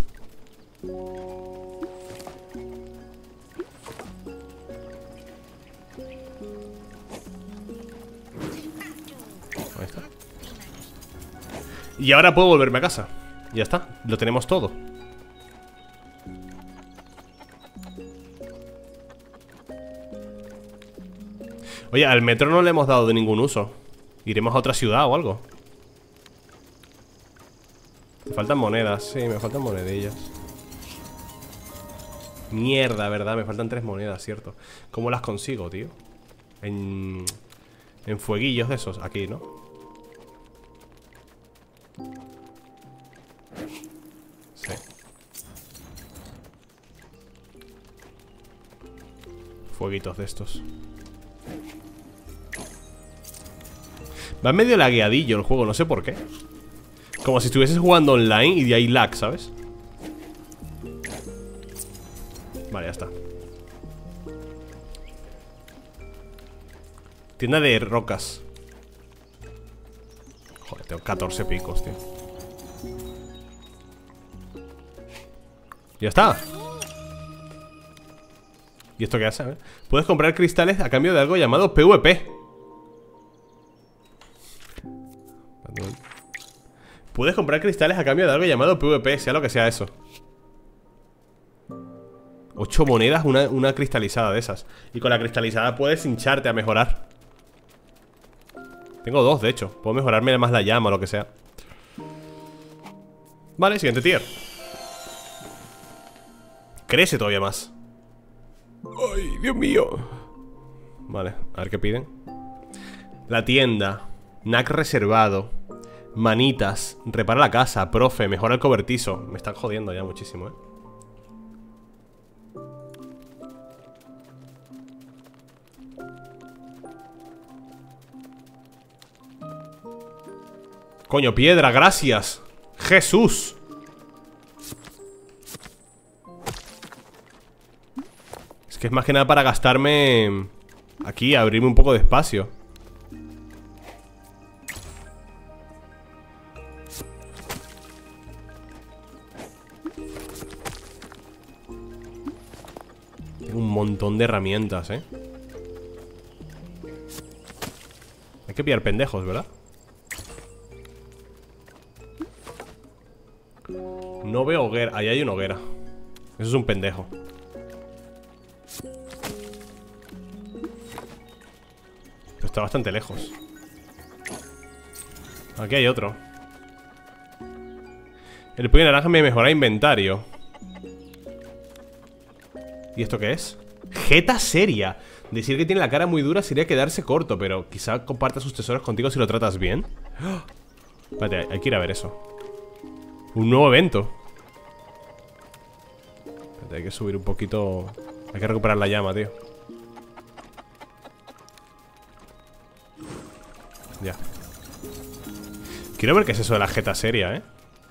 Ahí está. Y ahora puedo volverme a casa. Ya está, lo tenemos todo. Oye, al metro no le hemos dado de ningún uso. Iremos a otra ciudad o algo. Me faltan monedas, sí, me faltan monedillas. Mierda, ¿verdad? Me faltan 3 monedas, cierto. ¿Cómo las consigo, tío? En fueguillos de esos, aquí, ¿no? Sí. Fueguitos de estos. Va medio lagueadillo el juego, no sé por qué. Como si estuvieses jugando online y de ahí lag, ¿sabes? Vale, ya está. Tienda de rocas. Joder, tengo 14 picos, tío. Ya está. ¿Y esto qué hace? A ver. Puedes comprar cristales a cambio de algo llamado PvP. Puedes comprar cristales a cambio de algo llamado PvP, sea lo que sea eso. 8 monedas, una cristalizada de esas. Y con la cristalizada puedes hincharte a mejorar. Tengo 2, de hecho. Puedo mejorarme más la llama o lo que sea. Vale, siguiente tier. Crece todavía más. ¡Ay, Dios mío! Vale, a ver qué piden. La tienda. NAC reservado. Manitas. Repara la casa, profe. Mejora el cobertizo. Me están jodiendo ya muchísimo, Coño, piedra, gracias. Jesús. Es que es más que nada para gastarme aquí, abrirme un poco de espacio. Tengo un montón de herramientas, Hay que pillar pendejos, ¿verdad? No veo hoguera. Ahí hay una hoguera. Eso es un pendejo. Pero está bastante lejos. Aquí hay otro. El puño naranja me mejora inventario. ¿Y esto qué es? Jeta seria. Decir que tiene la cara muy dura sería quedarse corto, pero quizá comparta sus tesoros contigo si lo tratas bien. ¡Oh! Espérate, hay que ir a ver eso. Un nuevo evento. Espérate, hay que subir un poquito. Hay que recuperar la llama, tío. Ya. Quiero ver qué es eso de la jeta seria,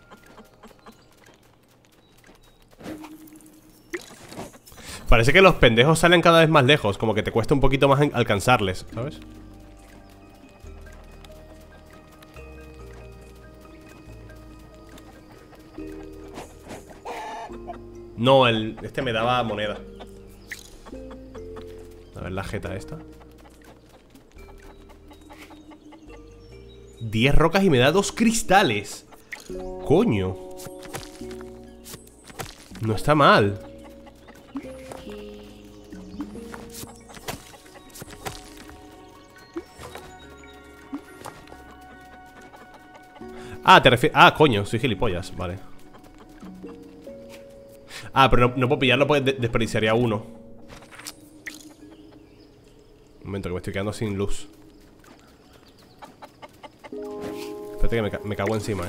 Parece que los pendejos salen cada vez más lejos. Como que te cuesta un poquito más alcanzarles, ¿sabes? No, este me daba moneda. A ver la jeta esta. 10 rocas y me da 2 cristales. Coño. No está mal. Ah, te refieres... Ah, coño, soy gilipollas, vale. Ah, pero no puedo pillarlo porque desperdiciaría uno. Un momento, que me estoy quedando sin luz. Espérate que me cago encima,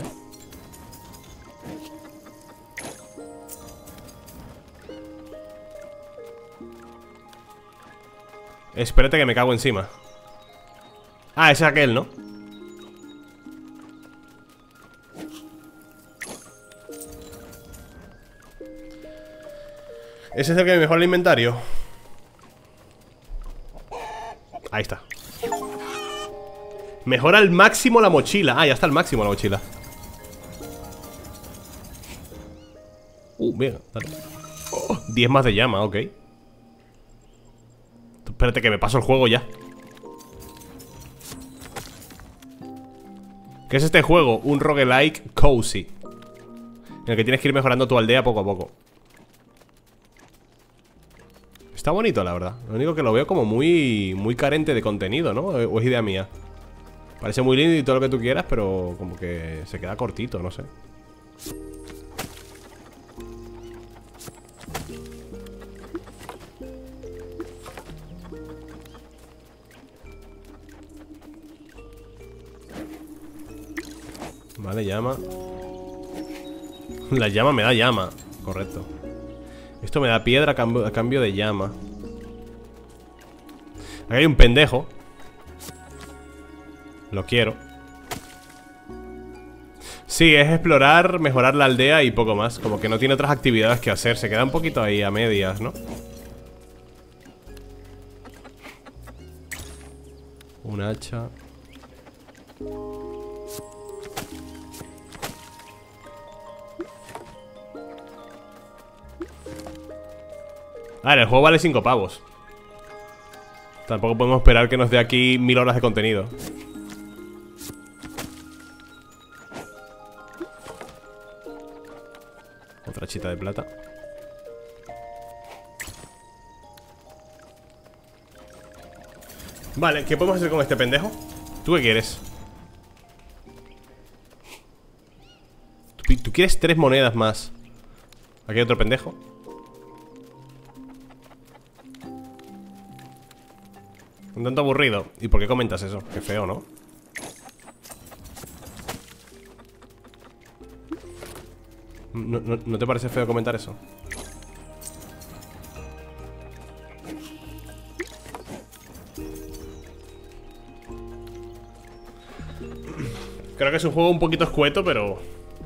Espérate que me cago encima. Ah, ese es aquel, ¿no? Ese es el que me mejora el inventario. Ahí está. Mejora al máximo la mochila. Ah, ya está al máximo la mochila. Bien, dale. 10 más de llama, ok. Espérate que me paso el juego ya. ¿Qué es este juego? Un roguelike cozy, en el que tienes que ir mejorando tu aldea poco a poco. Está bonito, la verdad. Lo único que lo veo como muy carente de contenido, ¿no? ¿O es idea mía? Parece muy lindo y todo lo que tú quieras, pero como que se queda cortito, no sé. Vale, llama. La llama me da llama. Correcto. Esto me da piedra a cambio de llama. Aquí hay un pendejo. Lo quiero. Sí, es explorar, mejorar la aldea y poco más. Como que no tiene otras actividades que hacer. Se queda un poquito ahí a medias, ¿no? Un hacha. A ver, el juego vale 5 pavos. Tampoco podemos esperar que nos dé aquí 1000 horas de contenido. Otra chita de plata. Vale, ¿qué podemos hacer con este pendejo? ¿Tú qué quieres? ¿Tú quieres 3 monedas más? Aquí hay otro pendejo. Un tanto aburrido. ¿Y por qué comentas eso? Qué feo, ¿no? ¿No te parece feo comentar eso? Creo que es un juego un poquito escueto, pero...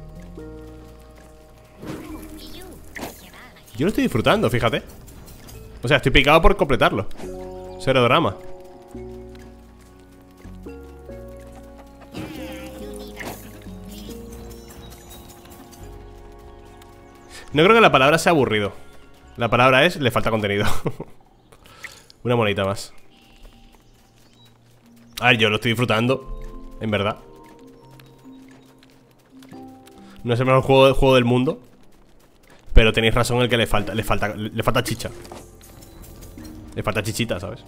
yo lo estoy disfrutando, fíjate. O sea, estoy picado por completarlo. Cero drama. No creo que la palabra sea aburrido. La palabra es, le falta contenido. Una monedita más. A ver, yo lo estoy disfrutando, en verdad. No es el mejor juego del mundo, pero tenéis razón en el que le falta chicha. Le falta chichita, ¿sabes?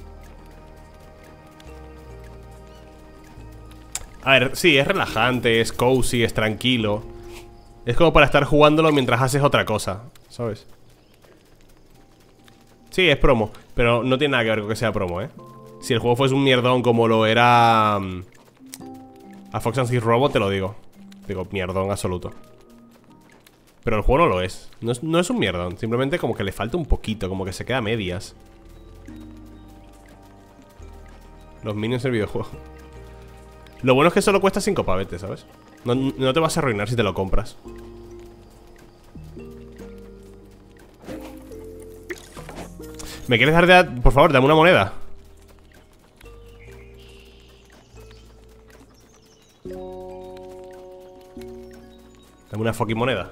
A ver, sí, es relajante, es cozy, es tranquilo. Es como para estar jugándolo mientras haces otra cosa, ¿sabes? Sí, es promo, pero no tiene nada que ver con que sea promo, ¿eh? Si el juego fuese un mierdón como lo era a Fox and Six Robot, te lo digo. Digo, mierdón absoluto. Pero el juego no lo es. No es un mierdón, simplemente como que le falta un poquito, como que se queda a medias. Los minions del videojuego. Lo bueno es que solo cuesta 5 pavetes, ¿sabes? No te vas a arruinar si te lo compras. ¿Me quieres dar de... por favor, dame una moneda? Dame una fucking moneda.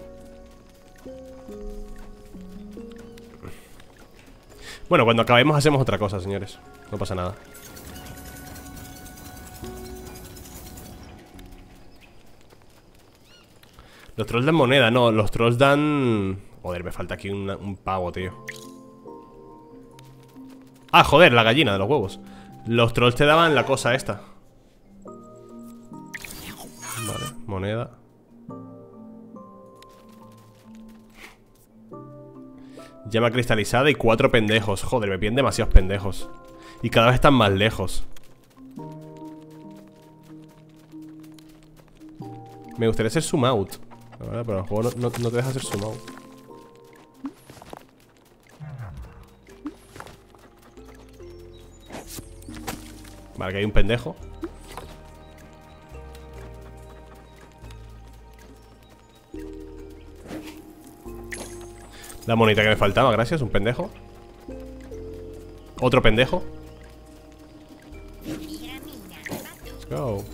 Bueno, cuando acabemos hacemos otra cosa, señores. No pasa nada. Los trolls dan moneda, no, los trolls dan... joder, me falta aquí un pavo, tío. Ah, joder, la gallina de los huevos. Los trolls te daban la cosa esta. Vale, moneda. Llama cristalizada y 4 pendejos. Joder, me piden demasiados pendejos. Y cada vez están más lejos. Me gustaría hacer zoom out. Vale, pero el juego no te deja hacer zoom out. Vale, que hay un pendejo. La monita que me faltaba, gracias, un pendejo. Otro pendejo. Let's go.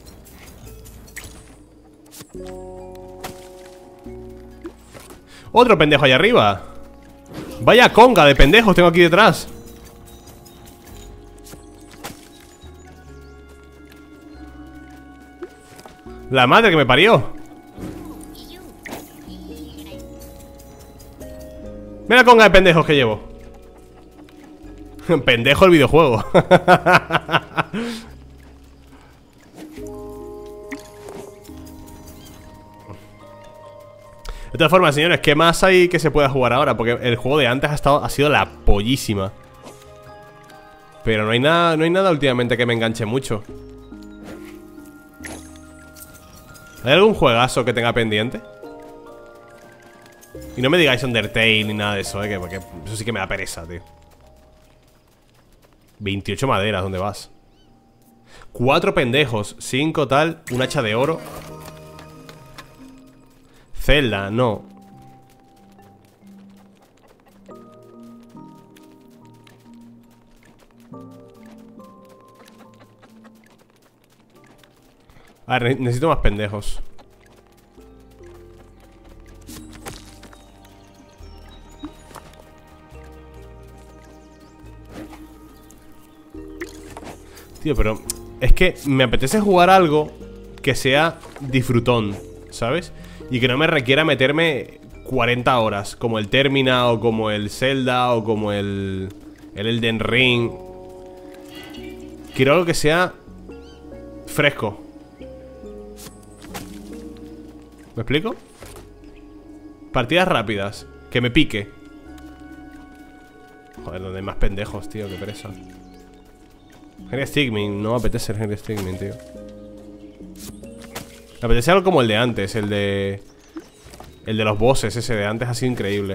Otro pendejo allá arriba. Vaya conga de pendejos tengo aquí detrás. La madre que me parió. Mira la conga de pendejos que llevo. Pendejo el videojuego. De todas formas, señores, ¿qué más hay que se pueda jugar ahora? Porque el juego de antes ha sido la pollísima. Pero no hay nada últimamente que me enganche mucho. ¿Hay algún juegazo que tenga pendiente? Y no me digáis Undertale ni nada de eso, porque eso sí que me da pereza, tío. 28 maderas, ¿dónde vas? 4 pendejos, 5 tal, un hacha de oro. Zelda, no. A ver, necesito más pendejos. Tío, pero es que me apetece jugar algo que sea disfrutón, ¿sabes? Y que no me requiera meterme 40 horas, como el Termina, o como el Zelda, o como el Elden Ring. Quiero algo que sea fresco. ¿Me explico? Partidas rápidas, que me pique. Joder, donde hay más pendejos, tío, qué pereza. Henry Stigmin, no me apetece el Henry Stigmin, tío. Me apetece algo como el de antes, el de los bosses, ese de antes ha sido increíble.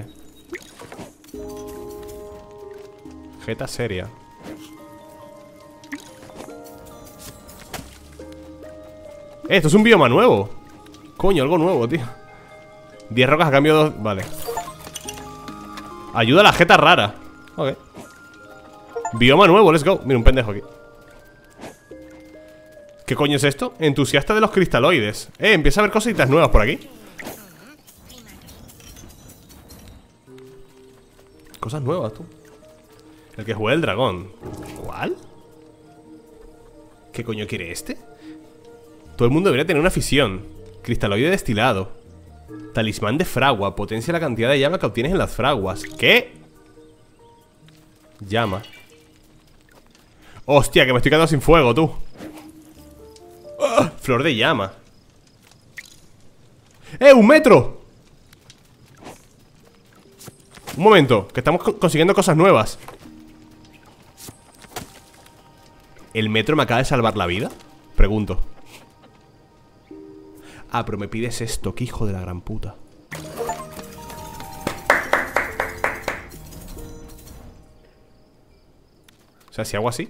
Jeta seria. Esto es un bioma nuevo. Coño, algo nuevo, tío. 10 rocas a cambio de 2. Vale. Ayuda a la jeta rara. Ok. Bioma nuevo, let's go. Mira, un pendejo aquí. ¿Qué coño es esto? Entusiasta de los cristaloides. Empieza a ver cositas nuevas por aquí. Cosas nuevas, tú. El que juega el dragón. ¿Cuál? ¿Qué coño quiere este? Todo el mundo debería tener una afición. Cristaloide destilado. Talismán de fragua. Potencia la cantidad de llama que obtienes en las fraguas. ¿Qué? Llama. Hostia, que me estoy quedando sin fuego, tú. ¡Ah! Flor de llama. ¡Un metro! Un momento, que estamos consiguiendo cosas nuevas. ¿El metro me acaba de salvar la vida? Pregunto. Ah, pero me pides esto, qué hijo de la gran puta. O sea, si hago así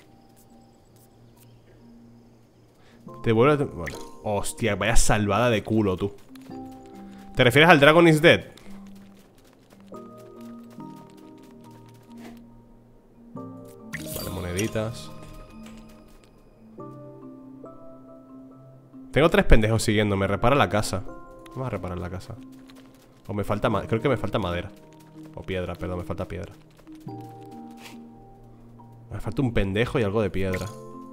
te vuelve a... Bueno. Hostia, vaya salvada de culo, tú. ¿Te refieres al Dragon is Dead? Vale, moneditas. Tengo 3 pendejos siguiéndome. Repara la casa. Vamos a reparar la casa. O me falta... Creo que me falta madera. O piedra, perdón, me falta piedra. Me falta un pendejo y algo de piedra.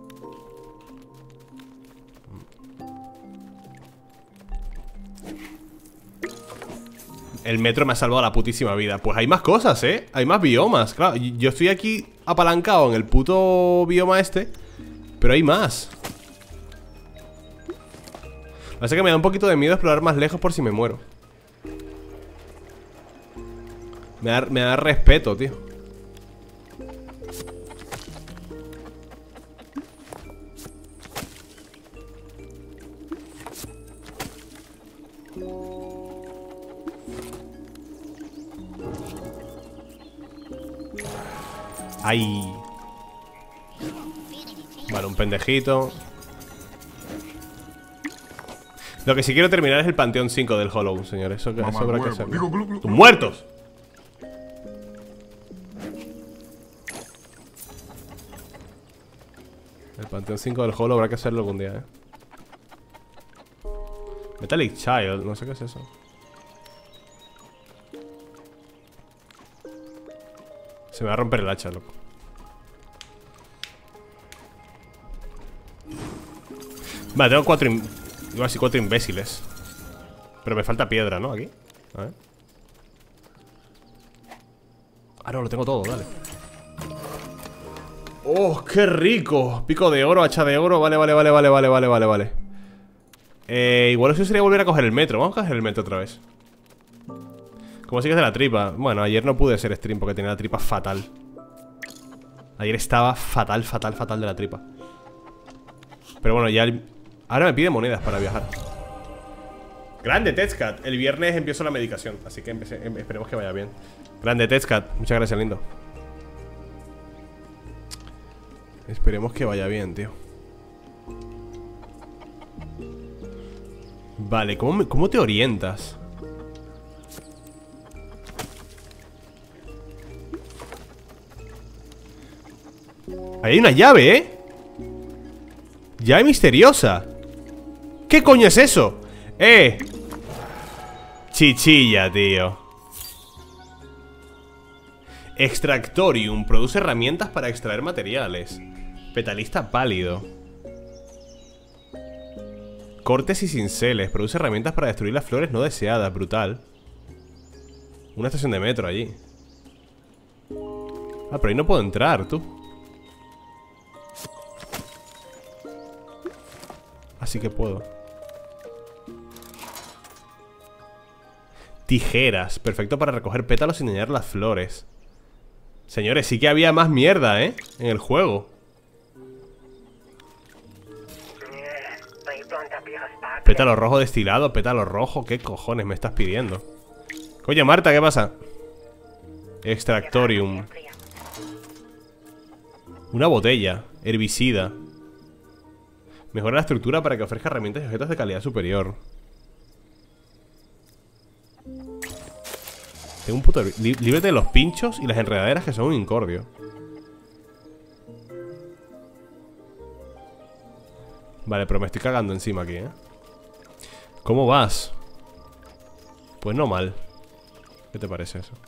El metro me ha salvado la putísima vida. Pues hay más cosas, hay más biomas. Claro, yo estoy aquí apalancado en el puto bioma este, pero hay más. Lo que pasa es que me da un poquito de miedo explorar más lejos por si me muero. Me da respeto, tío. Ay. Vale, un pendejito. Lo que sí quiero terminar es el Panteón 5 del Hollow, señores. Eso habrá que hacerlo. ¡Tus muertos! El Panteón 5 del Hollow habrá que hacerlo algún día, Metallic Child, no sé qué es eso. Se me va a romper el hacha, loco. Vale, tengo 4 imbéciles. Pero me falta piedra, ¿no? Aquí. A ver. Ah, no, lo tengo todo, dale. ¡Oh, qué rico! Pico de oro, hacha de oro. Vale. Igual eso sería volver a coger el metro. Vamos a coger el metro otra vez. ¿Cómo sigues de la tripa? Bueno, ayer no pude hacer stream porque tenía la tripa fatal. Ayer estaba fatal de la tripa. Pero bueno, ya... Ahora me pide monedas para viajar. Grande, Tetscat. El viernes empiezo la medicación, así que esperemos que vaya bien. Grande, Tetscat. Muchas gracias, lindo. Esperemos que vaya bien, tío. Vale, ¿cómo te orientas? Ahí hay una llave, Llave misteriosa. ¿Qué coño es eso? Chichilla, tío. Extractorium. Produce herramientas para extraer materiales. Petalista pálido. Cortes y cinceles. Produce herramientas para destruir las flores no deseadas. Brutal. Una estación de metro allí. Ah, pero ahí no puedo entrar, tú. Así que puedo. Tijeras. Perfecto para recoger pétalos y dañar las flores. Señores, sí que había más mierda, en el juego. Pétalo rojo destilado, pétalo rojo. ¿Qué cojones me estás pidiendo? Oye, Marta, ¿qué pasa? Extractorium. Una botella. Herbicida. Mejora la estructura para que ofrezca herramientas y objetos de calidad superior. Tengo un puto... Líbrate de los pinchos y las enredaderas que son un incordio. Vale, pero me estoy cagando encima aquí, ¿eh? ¿Cómo vas? Pues no mal. ¿Qué te parece eso?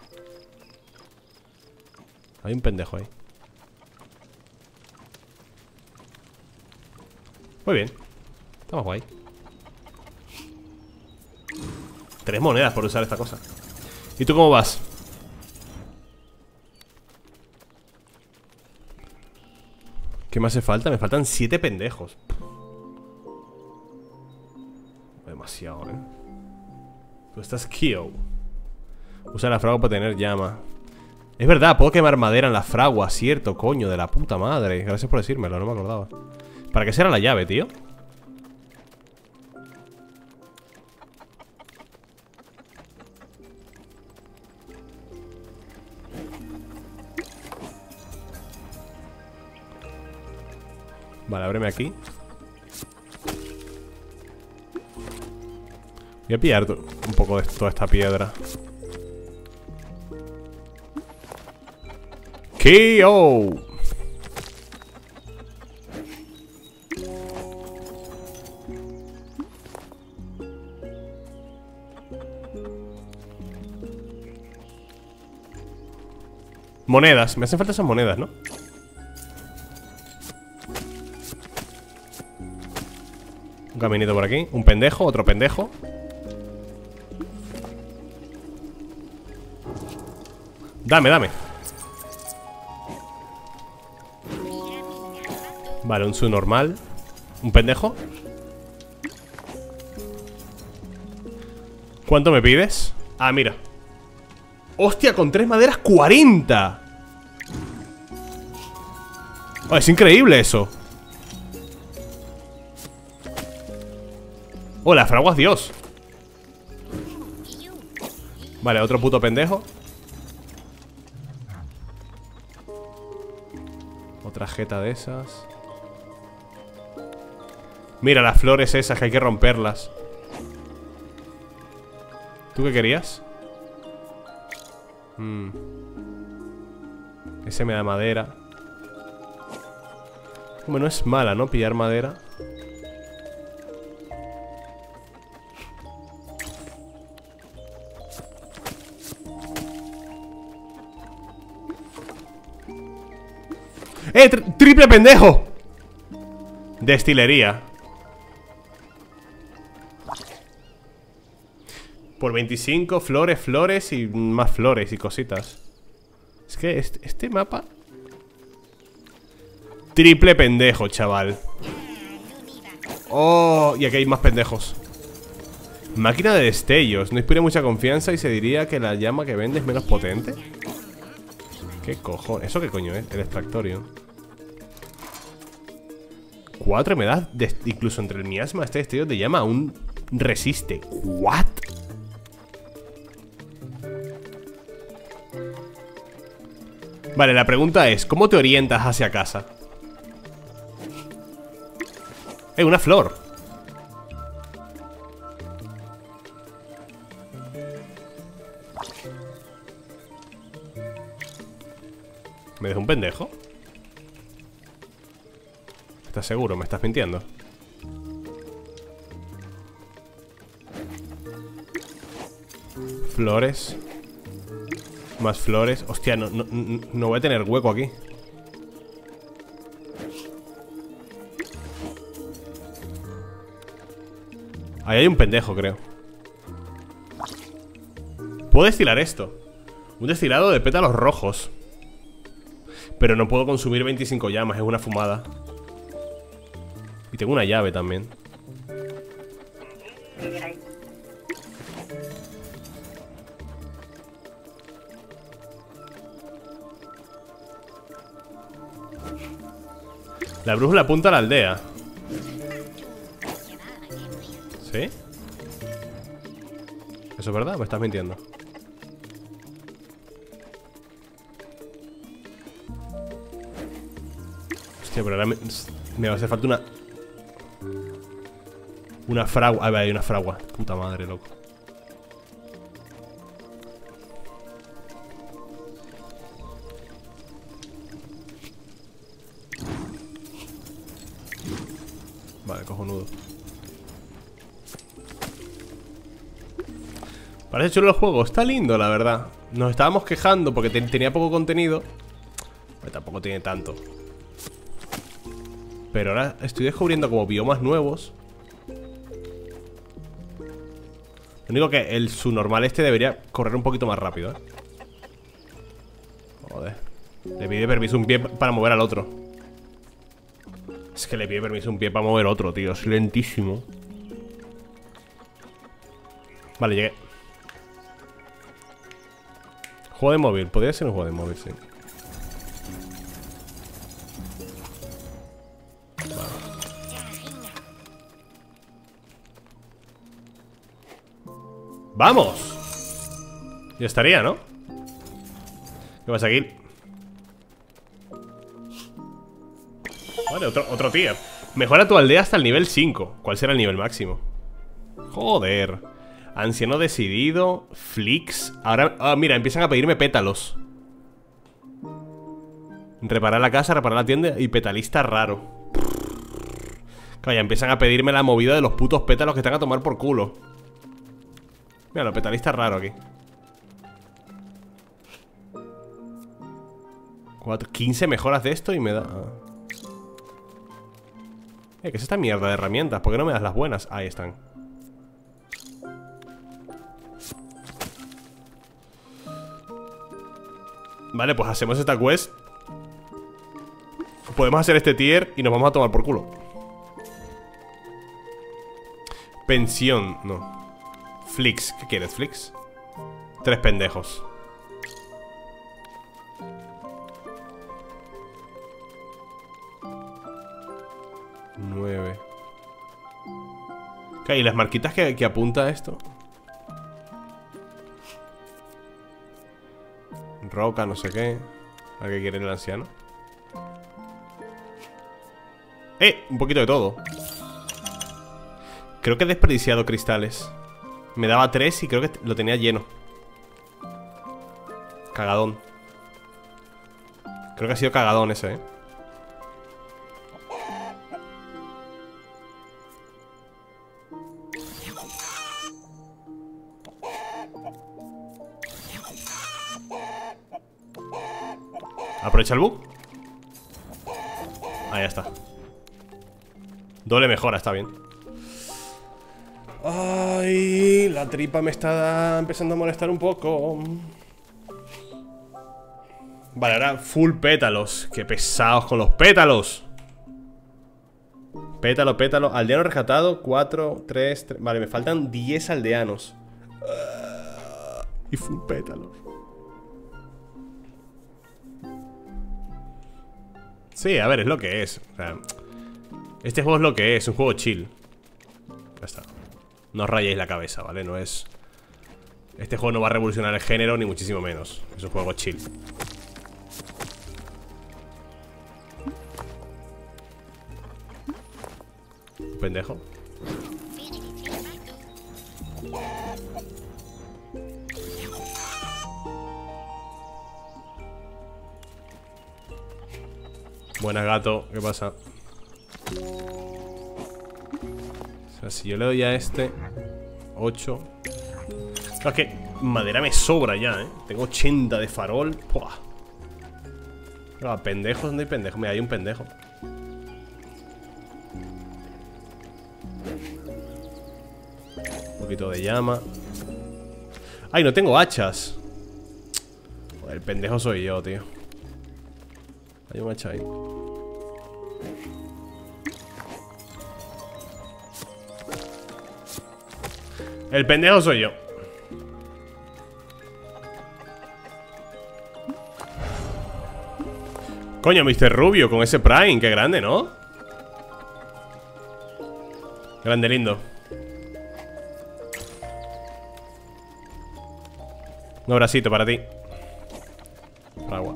Hay un pendejo ahí. Muy bien. Estamos guay. 3 monedas por usar esta cosa. ¿Y tú cómo vas? ¿Qué me hace falta? Me faltan 7 pendejos. Demasiado, ¿eh? Tú estás kill. Usa la fragua para tener llama. Es verdad, puedo quemar madera en la fragua. Cierto, coño, de la puta madre. Gracias por decírmelo, no me acordaba. ¿Para qué será la llave, tío? Vale, ábreme aquí. Voy a pillar un poco de toda esta piedra. ¡K.O. Monedas, me hacen falta esas monedas, ¿no? Un caminito por aquí, un pendejo, otro pendejo. Dame. Vale, un subnormal. Un pendejo. ¿Cuánto me pides? Ah, mira. ¡Hostia! Con 3 maderas, 40. Oh, es increíble eso. Hola, fraguas, Dios. Vale, otro puto pendejo. Otra jeta de esas. Mira las flores esas que hay que romperlas. ¿Tú qué querías? Ese me da madera. Bueno, no es mala, ¿no? Pillar madera. ¡Triple pendejo! Destilería. Por 25 flores y más flores y cositas. Es que este mapa... Triple pendejo, chaval. Oh, y aquí hay más pendejos. Máquina de destellos. No inspira mucha confianza y se diría que la llama que vende es menos potente. ¿Qué cojones? ¿Eso qué coño es? El extractorio. 4 me da... Incluso entre el miasma este destello de llama aún resiste. ¿What? Vale, la pregunta es, ¿cómo te orientas hacia casa? Una flor. ¿Me dejo un pendejo? ¿Estás seguro? ¿Me estás mintiendo? Flores. Más flores. Hostia, no voy a tener hueco aquí. Ahí hay un pendejo, creo. Puedo destilar esto. Un destilado de pétalos rojos. Pero no puedo consumir 25 llamas, es una fumada. Y tengo una llave también. La brújula apunta a la aldea. ¿Sí? ¿Eso es verdad? ¿Me estás mintiendo? Hostia, pero ahora me va a hacer falta una fragua. Ah, hay una fragua. Puta madre, loco. Vale, cojonudo. Parece chulo el juego. Está lindo, la verdad. Nos estábamos quejando porque tenía poco contenido. Pero tampoco tiene tanto. Pero ahora estoy descubriendo como biomas nuevos. Lo único que el subnormal este debería correr un poquito más rápido, ¿eh? Joder. Le pide permiso un pie para mover al otro. Es que le pide permiso un pie para mover otro, tío. Es lentísimo. Vale, llegué. Juego de móvil. Podría ser un juego de móvil, sí. ¡Vamos! Ya estaría, ¿no? ¿Qué pasa aquí? Vale, otro tier. Mejora tu aldea hasta el nivel 5. ¿Cuál será el nivel máximo? Joder. Anciano decidido. Flix. Ahora, mira, empiezan a pedirme pétalos. Reparar la casa, reparar la tienda y petalista raro. Claro, ya empiezan a pedirme la movida de los putos pétalos que están a tomar por culo. Mira, lo petalista raro aquí. 15 mejoras de esto y me da... ¿Qué es esta mierda de herramientas? ¿Por qué no me das las buenas? Ahí están. Vale, pues hacemos esta quest. Podemos hacer este tier y nos vamos a tomar por culo. Pensión, no. Flix, ¿qué quieres, Flix? 3 pendejos. Nueve. ¿Qué hay? ¿Las marquitas que apunta esto? Roca, no sé qué. ¿A qué quiere el anciano? Un poquito de todo. Creo que he desperdiciado cristales. Me daba 3 y creo que lo tenía lleno. Cagadón. Creo que ha sido cagadón ese, Aprovecha el bug. Ahí está. Doble mejora, está bien. Ay, la tripa me está empezando a molestar un poco. Vale, ahora full pétalos. Qué pesados con los pétalos. Pétalo, pétalo. Aldeano rescatado, 4, 3, 3. Vale, me faltan 10 aldeanos. Y full pétalos. Sí, a ver, es lo que es. O sea, este juego es lo que es, un juego chill. Ya está. No os rayéis la cabeza, ¿vale? No es... Este juego no va a revolucionar el género, ni muchísimo menos. Es un juego chill. Pendejo. Buenas, gato. ¿Qué pasa? O sea, si yo le doy a este 8. Claro, es que madera me sobra ya, ¿eh? Tengo 80 de farol. ¡Puah! Claro, pendejos, ¿dónde hay pendejos? Mira, hay un pendejo. Un poquito de llama. ¡Ay, no tengo hachas! Joder, el pendejo soy yo, tío. Hay un hacha ahí. El pendejo soy yo. Coño, Mr. Rubio con ese Prime. Qué grande, ¿no? Grande, lindo. Un abracito para ti. Por agua.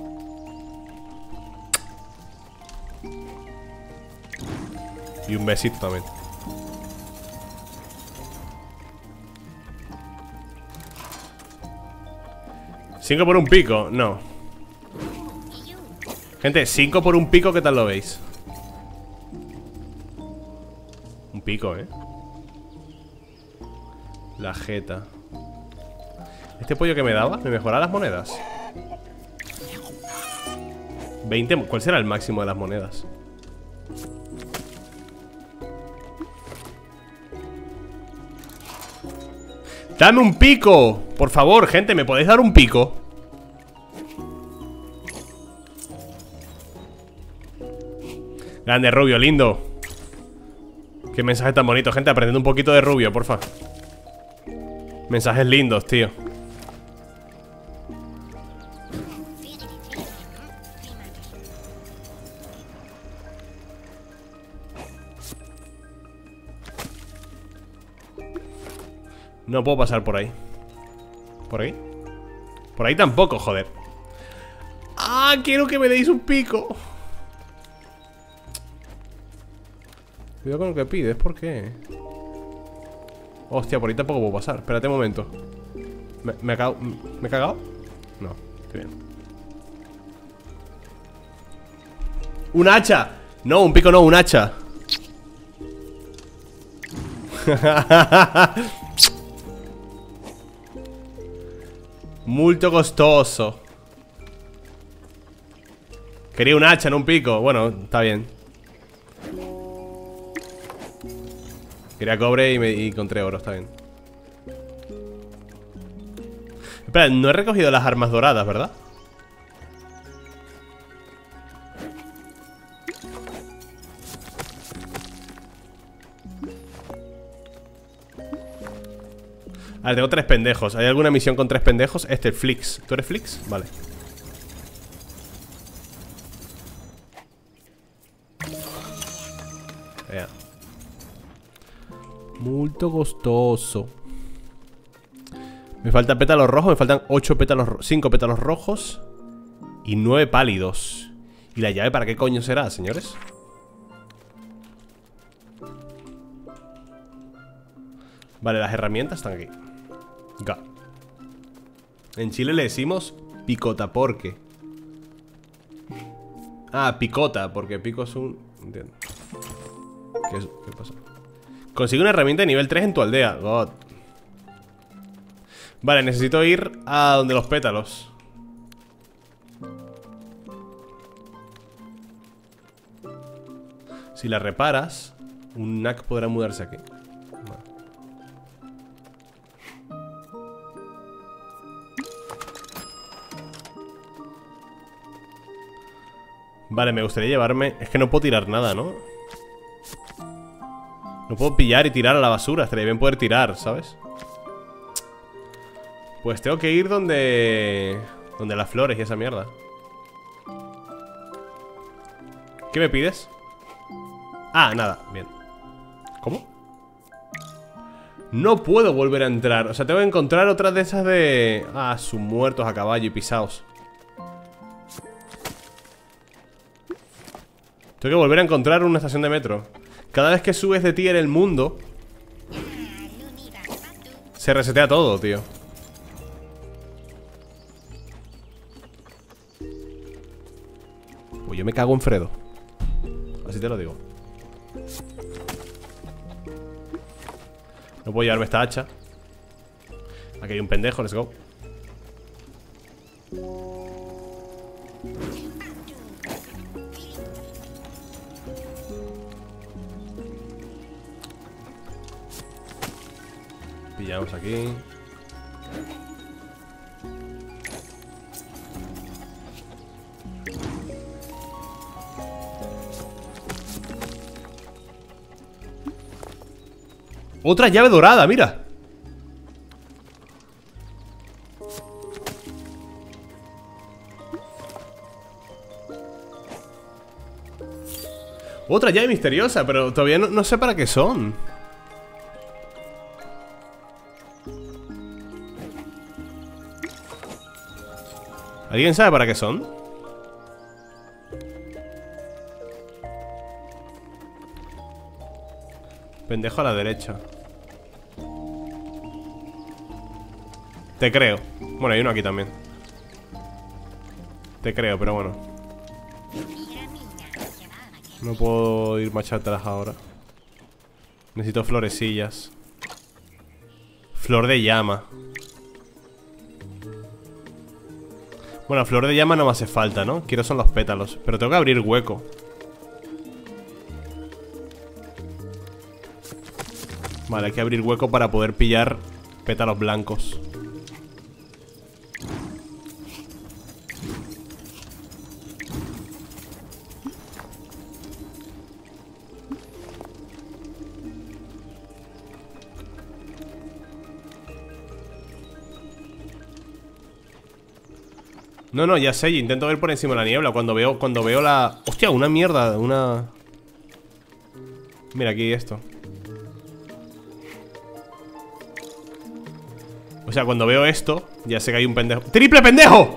Y un besito también. ¿5 por un pico? No. Gente, 5 por un pico, ¿qué tal lo veis? Un pico, La jeta. ¿Este pollo que me daba? ¿Me mejora las monedas? 20, ¿cuál será el máximo de las monedas? ¡Dame un pico! Por favor, gente, ¿me podéis dar un pico? Grande, Rubio, lindo. Qué mensaje tan bonito, gente, aprendiendo un poquito de Rubio, porfa. Mensajes lindos, tío. No puedo pasar por ahí. ¿Por ahí? Por ahí tampoco, joder. ¡Ah! Quiero que me deis un pico. Cuidado con lo que pides, ¿por qué? Hostia, por ahí tampoco puedo pasar. Espérate un momento. ¿Me he cagado? No, estoy bien. ¡Un hacha! No, un pico no, un hacha. Muy costoso. Quería un hacha, no un pico. Bueno, está bien. Quería cobre y encontré oro, está bien. Espera, no he recogido las armas doradas, ¿verdad? A ver, tengo 3 pendejos. ¿Hay alguna misión con 3 pendejos? Este, Flix. ¿Tú eres Flix? Vale. Yeah. Muy costoso. Me faltan pétalos rojos. Me faltan 8 pétalos, 5 pétalos rojos y 9 pálidos. ¿Y la llave para qué coño será, señores? Vale, las herramientas están aquí. En Chile le decimos picota porque. Ah, picota, porque pico es un... Entiendo. ¿Qué pasa? Consigue una herramienta de nivel 3 en tu aldea. God. Vale, necesito ir a donde los pétalos. Si la reparas, un Knack podrá mudarse aquí. Vale, me gustaría llevarme... Es que no puedo tirar nada, ¿no? No puedo pillar y tirar a la basura. Estaría bien poder tirar, ¿sabes? Pues tengo que ir donde las flores y esa mierda. ¿Qué me pides? Ah, nada, bien. ¿Cómo? No puedo volver a entrar. O sea, tengo que encontrar otras de esas de... Ah, sus muertos a caballo y pisados. Tengo que volver a encontrar una estación de metro. Cada vez que subes de tier el mundo, se resetea todo, tío. Pues yo me cago en Fredo. Así te lo digo. No puedo llevarme esta hacha. Aquí hay un pendejo, let's go. Pillamos aquí. Otra llave dorada, mira. Otra llave misteriosa, pero todavía no sé para qué son. ¿Alguien sabe para qué son? Pendejo a la derecha. Te creo. Bueno, hay uno aquí también. Te creo, pero bueno. No puedo ir marcha atrás ahora. Necesito florecillas. Flor de llama. Bueno, flor de llama no me hace falta, ¿no? Quiero son los pétalos. Pero tengo que abrir hueco. Vale, hay que abrir hueco para poder pillar pétalos blancos. No, no, ya sé, yo intento ver por encima de la niebla. Cuando veo la... Hostia, una mierda, una... Mira aquí esto. O sea, cuando veo esto, ya sé que hay un pendejo. ¡Triple pendejo!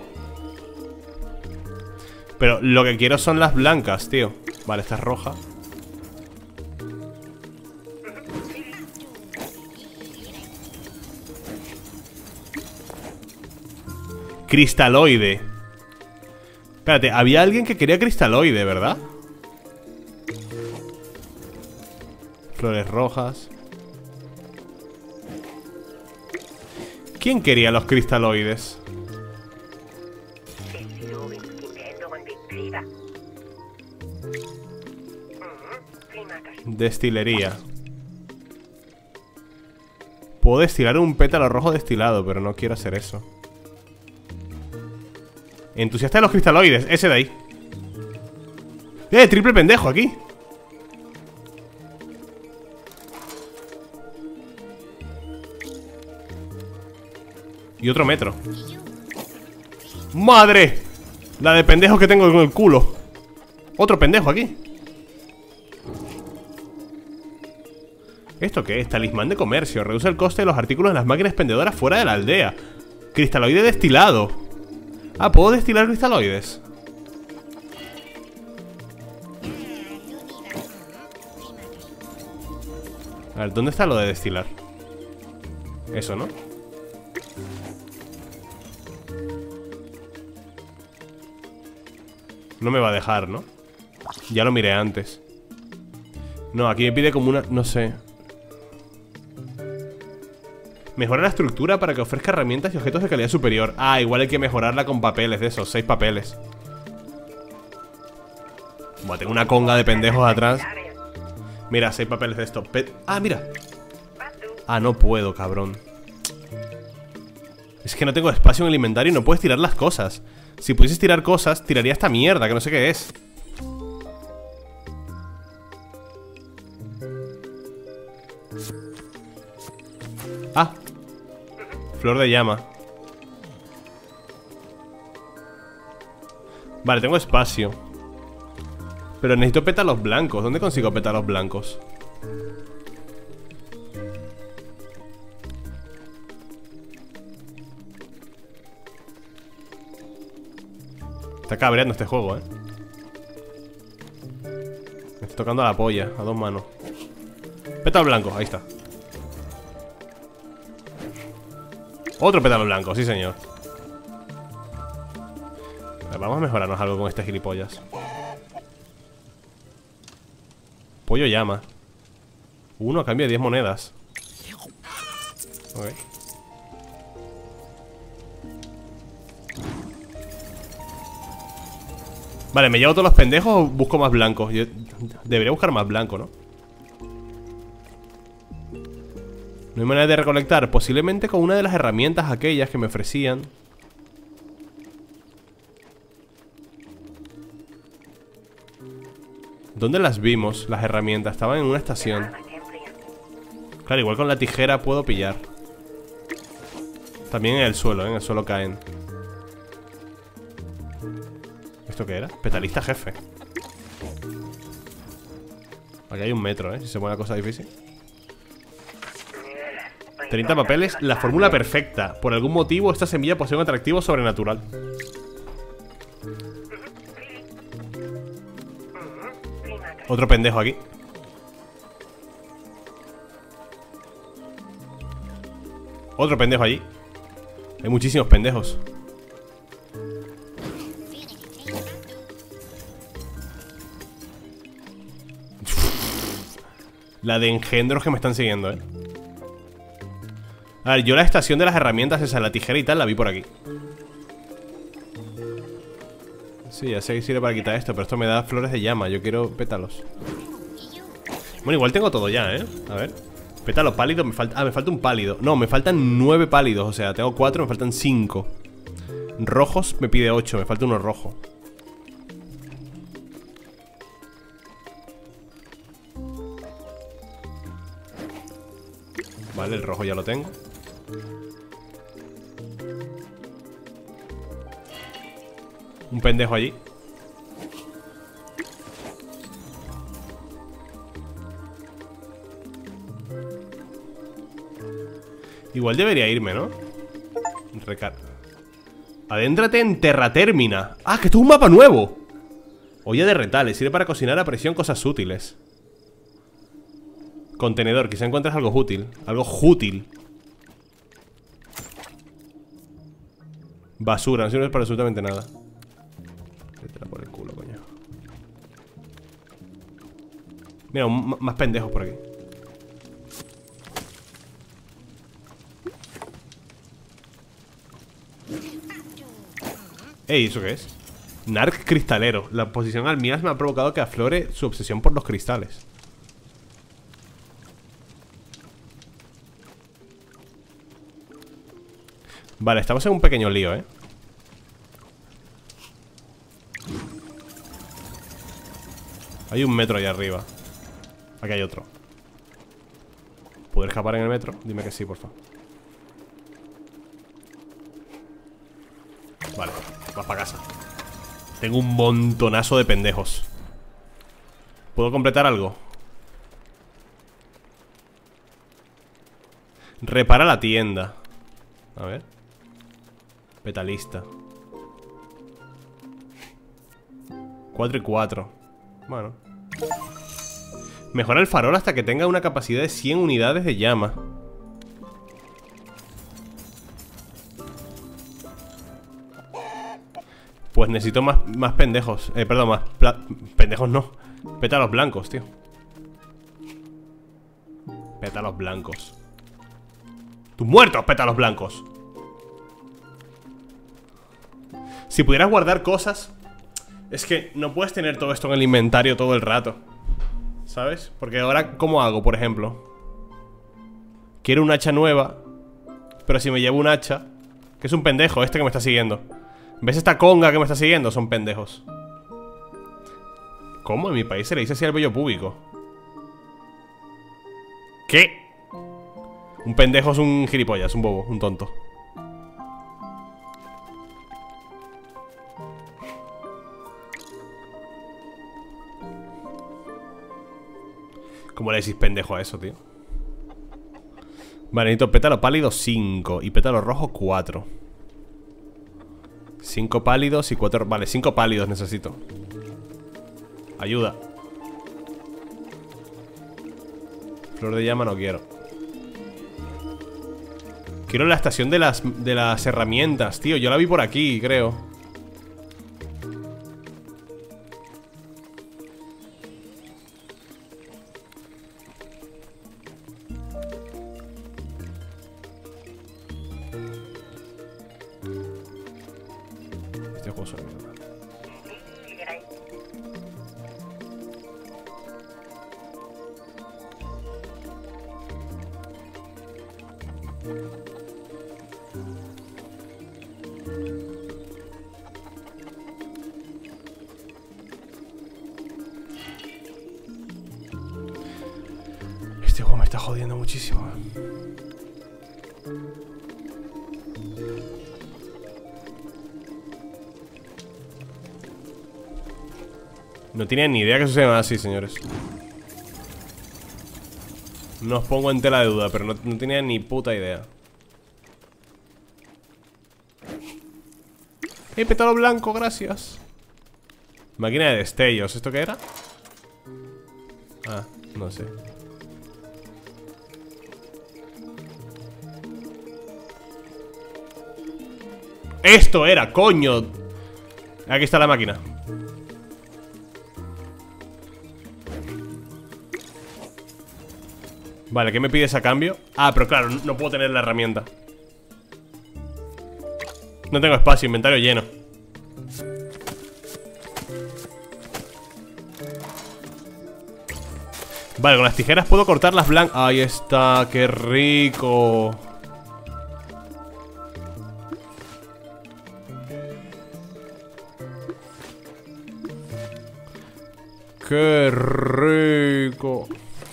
Pero lo que quiero son las blancas, tío. Vale, esta es roja. Cristaloide. Espérate, había alguien que quería cristaloide, ¿verdad? Flores rojas. ¿Quién quería los cristaloides? Destilería. Puedo destilar un pétalo rojo destilado, pero no quiero hacer eso. Entusiasta de los cristaloides, ese de ahí. Triple pendejo aquí. Y otro metro. ¡Madre! La de pendejos que tengo en el culo. Otro pendejo aquí. ¿Esto qué es? Talismán de comercio. Reduce el coste de los artículos en las máquinas expendedoras fuera de la aldea. Cristaloide destilado. Ah, ¿puedo destilar cristaloides? A ver, ¿dónde está lo de destilar? Eso, ¿no? No me va a dejar, ¿no? Ya lo miré antes. No, aquí me pide como una... No sé. Mejora la estructura para que ofrezca herramientas y objetos de calidad superior. Ah, igual hay que mejorarla con papeles de esos, 6 papeles. Buah, tengo una conga de pendejos atrás. Mira, 6 papeles de esto. Ah, mira. Ah, no puedo, cabrón. Es que no tengo espacio en el inventario y no puedes tirar las cosas. Si pudieses tirar cosas, tiraría esta mierda, que no sé qué es. Ah, flor de llama. Vale, tengo espacio. Pero necesito pétalos blancos. ¿Dónde consigo pétalos blancos? Está cabreando este juego, Me está tocando la polla, a 2 manos. Pétalo blanco, ahí está. Otro pétalo blanco, sí señor. Vamos a mejorarnos algo con este gilipollas. Pollo llama. 1 a cambio de 10 monedas. Ok. Vale, ¿me llevo todos los pendejos o busco más blancos? Yo debería buscar más blanco, ¿no? No hay manera de recolectar. Posiblemente con una de las herramientas aquellas que me ofrecían. ¿Dónde las vimos, las herramientas? Estaban en una estación. Claro, igual con la tijera puedo pillar. También en el suelo caen. ¿Esto qué era? Petalista jefe. Aquí hay un metro, si se pone la cosa difícil. 30 papeles, la fórmula perfecta. Por algún motivo esta semilla posee un atractivo sobrenatural. Otro pendejo aquí. Otro pendejo allí. Hay muchísimos pendejos. La de engendros que me están siguiendo, A ver, yo la estación de las herramientas, esa, la tijera y tal, la vi por aquí. Sí, ya sé que sirve para quitar esto, pero esto me da flores de llama. Yo quiero pétalos. Bueno, igual tengo todo ya, A ver. Pétalo pálido, me falta... Ah, me falta un pálido. No, me faltan 9 pálidos, o sea, tengo 4, me faltan 5. Rojos me pide 8, me falta uno rojo. Vale, el rojo ya lo tengo. Un pendejo allí. Igual debería irme, ¿no? Adéntrate en Terratérmina. ¡Ah, que esto es un mapa nuevo! Olla de retales, sirve para cocinar a presión cosas útiles. Contenedor, quizá encuentres algo útil. Algo útil. Basura, no sirve para absolutamente nada. Métela por el culo, coño. Mira, más pendejos por aquí. Ey, ¿eso qué es? Narc cristalero. La posición al mías me ha provocado que aflore su obsesión por los cristales. Vale, estamos en un pequeño lío, Hay un metro allá arriba. Aquí hay otro. ¿Puedo escapar en el metro? Dime que sí, por favor. Vale, vas para casa. Tengo un montonazo de pendejos. ¿Puedo completar algo? Repara la tienda. A ver. Petalista. 4 y 4. Bueno. Mejora el farol hasta que tenga una capacidad de 100 unidades de llama. Pues necesito más pendejos. Perdón, más pendejos no. Pétalos blancos, tío. Pétalos blancos. ¡Tus muertos, pétalos blancos! Si pudieras guardar cosas... Es que no puedes tener todo esto en el inventario todo el rato, ¿sabes? Porque ahora, ¿cómo hago, por ejemplo? Quiero un hacha nueva, pero si me llevo un hacha... Que es un pendejo este que me está siguiendo. ¿Ves esta conga que me está siguiendo? Son pendejos. ¿Cómo? En mi país se le dice así al vello púbico. ¿Qué? Un pendejo es un gilipollas, un bobo, un tonto. ¿Cómo le decís pendejo a eso, tío? Vale, necesito pétalo pálido 5 y pétalo rojo 4. 5 pálidos y 4... Vale, 5 pálidos necesito. Ayuda. Flor de llama no quiero. Quiero la estación de las herramientas, tío. Yo la vi por aquí, creo. Este juego suena mierda. Este juego me está jodiendo muchísimo. No tenía ni idea que eso se llama así, señores. No os pongo en tela de duda, pero no tenía ni puta idea. Pétalo blanco, gracias. Máquina de destellos, ¿esto qué era? Ah, no sé. ¡Esto era, coño! Aquí está la máquina. Vale, ¿qué me pides a cambio? Ah, pero claro, no puedo tener la herramienta. No tengo espacio, inventario lleno. Vale, con las tijeras puedo cortar las blancas. Ahí está, qué rico. Qué rico.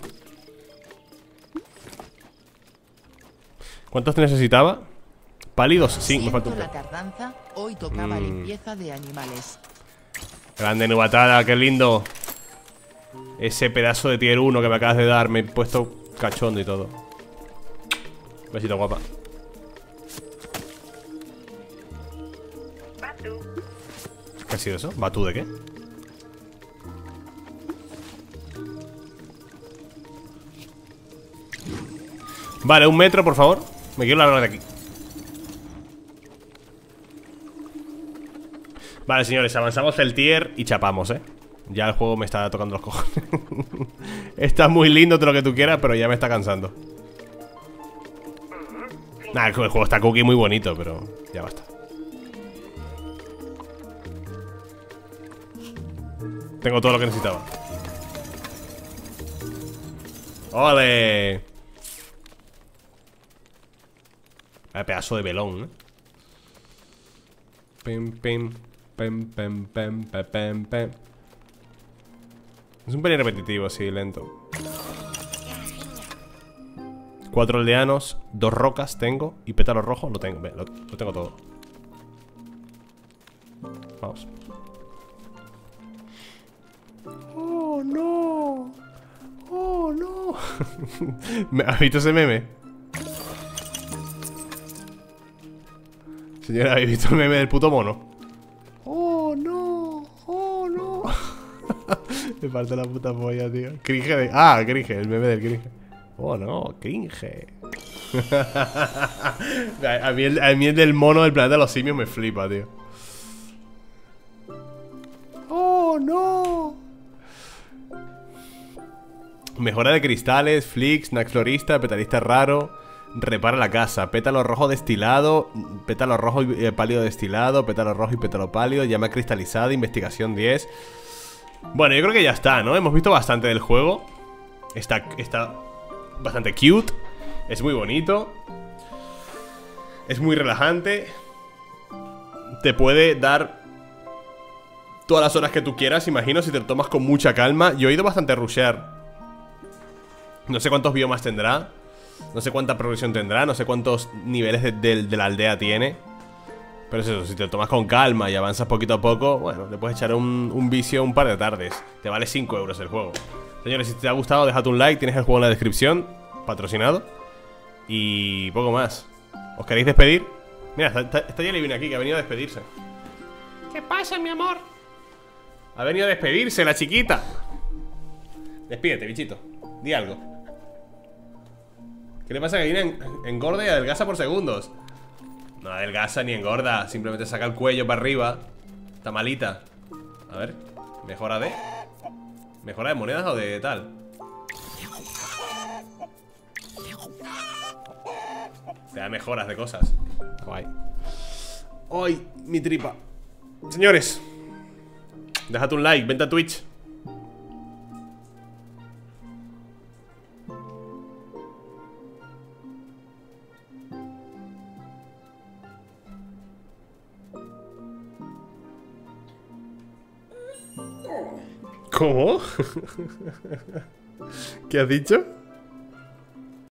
¿Cuántos necesitaba? Pálidos, sí, me falta un la tardanza, hoy tocaba limpieza de animales. Grande Nubatada, qué lindo. Ese pedazo de tier 1 que me acabas de dar. Me he puesto cachondo y todo. Besito, guapa. ¿Qué ha sido eso? ¿Batú de qué? Vale, 1 metro, por favor. Me quiero largar de aquí. Vale, señores, avanzamos el tier y chapamos, Ya el juego me está tocando los cojones. Está muy lindo todo lo que tú quieras, pero ya me está cansando. Nah, el juego está cookie muy bonito, pero ya basta. Tengo todo lo que necesitaba. ¡Ole! Vaya pedazo de velón, Pim, pim, pim, pim, pim, pim, pim. Es un pelín repetitivo, sí, lento. 4 aldeanos, 2 rocas tengo. Y pétalo rojo lo tengo, lo tengo todo. Vamos. Oh, no. Oh, no. ¿Has visto ese meme? Señora, ¿habéis visto el meme del puto mono? Oh, no. Oh, no. Me parte la puta polla, tío. Cringe de... Ah, cringe, el meme del cringe. Oh, no, cringe. a mí el del mono del planeta de los simios me flipa, tío. Oh, no. Mejora de cristales, Flix, Naxlorista, petalista raro. Repara la casa, pétalo rojo destilado, pétalo rojo y pálido destilado, pétalo rojo y pétalo pálido, llama cristalizada, investigación 10. Bueno, yo creo que ya está, ¿no? Hemos visto bastante del juego. Está bastante cute. Es muy bonito. Es muy relajante. Te puede dar todas las horas que tú quieras, imagino, si te lo tomas con mucha calma. Yo he ido bastante a rushear. No sé cuántos biomas tendrá. No sé cuánta progresión tendrá. No sé cuántos niveles de la aldea tiene. Pero es eso, si te lo tomas con calma y avanzas poquito a poco, bueno, le puedes echar un vicio un par de tardes. Te vale 5 euros el juego. Señores, si te ha gustado, déjate un like. Tienes el juego en la descripción, patrocinado. Y poco más. ¿Os queréis despedir? Mira, está Jellybean aquí, que ha venido a despedirse. ¿Qué pasa, mi amor? Ha venido a despedirse la chiquita. Despídete, bichito. Di algo. ¿Qué le pasa? Que viene engorda y adelgaza por segundos. No adelgaza ni engorda. Simplemente saca el cuello para arriba. Está malita. A ver. ¿Mejora de? ¿Mejora de monedas o de tal? Te da mejoras de cosas. Guay. ¡Ay! Mi tripa. Señores, déjate un like, vente a Twitch. ¿Cómo? ¿Qué has dicho?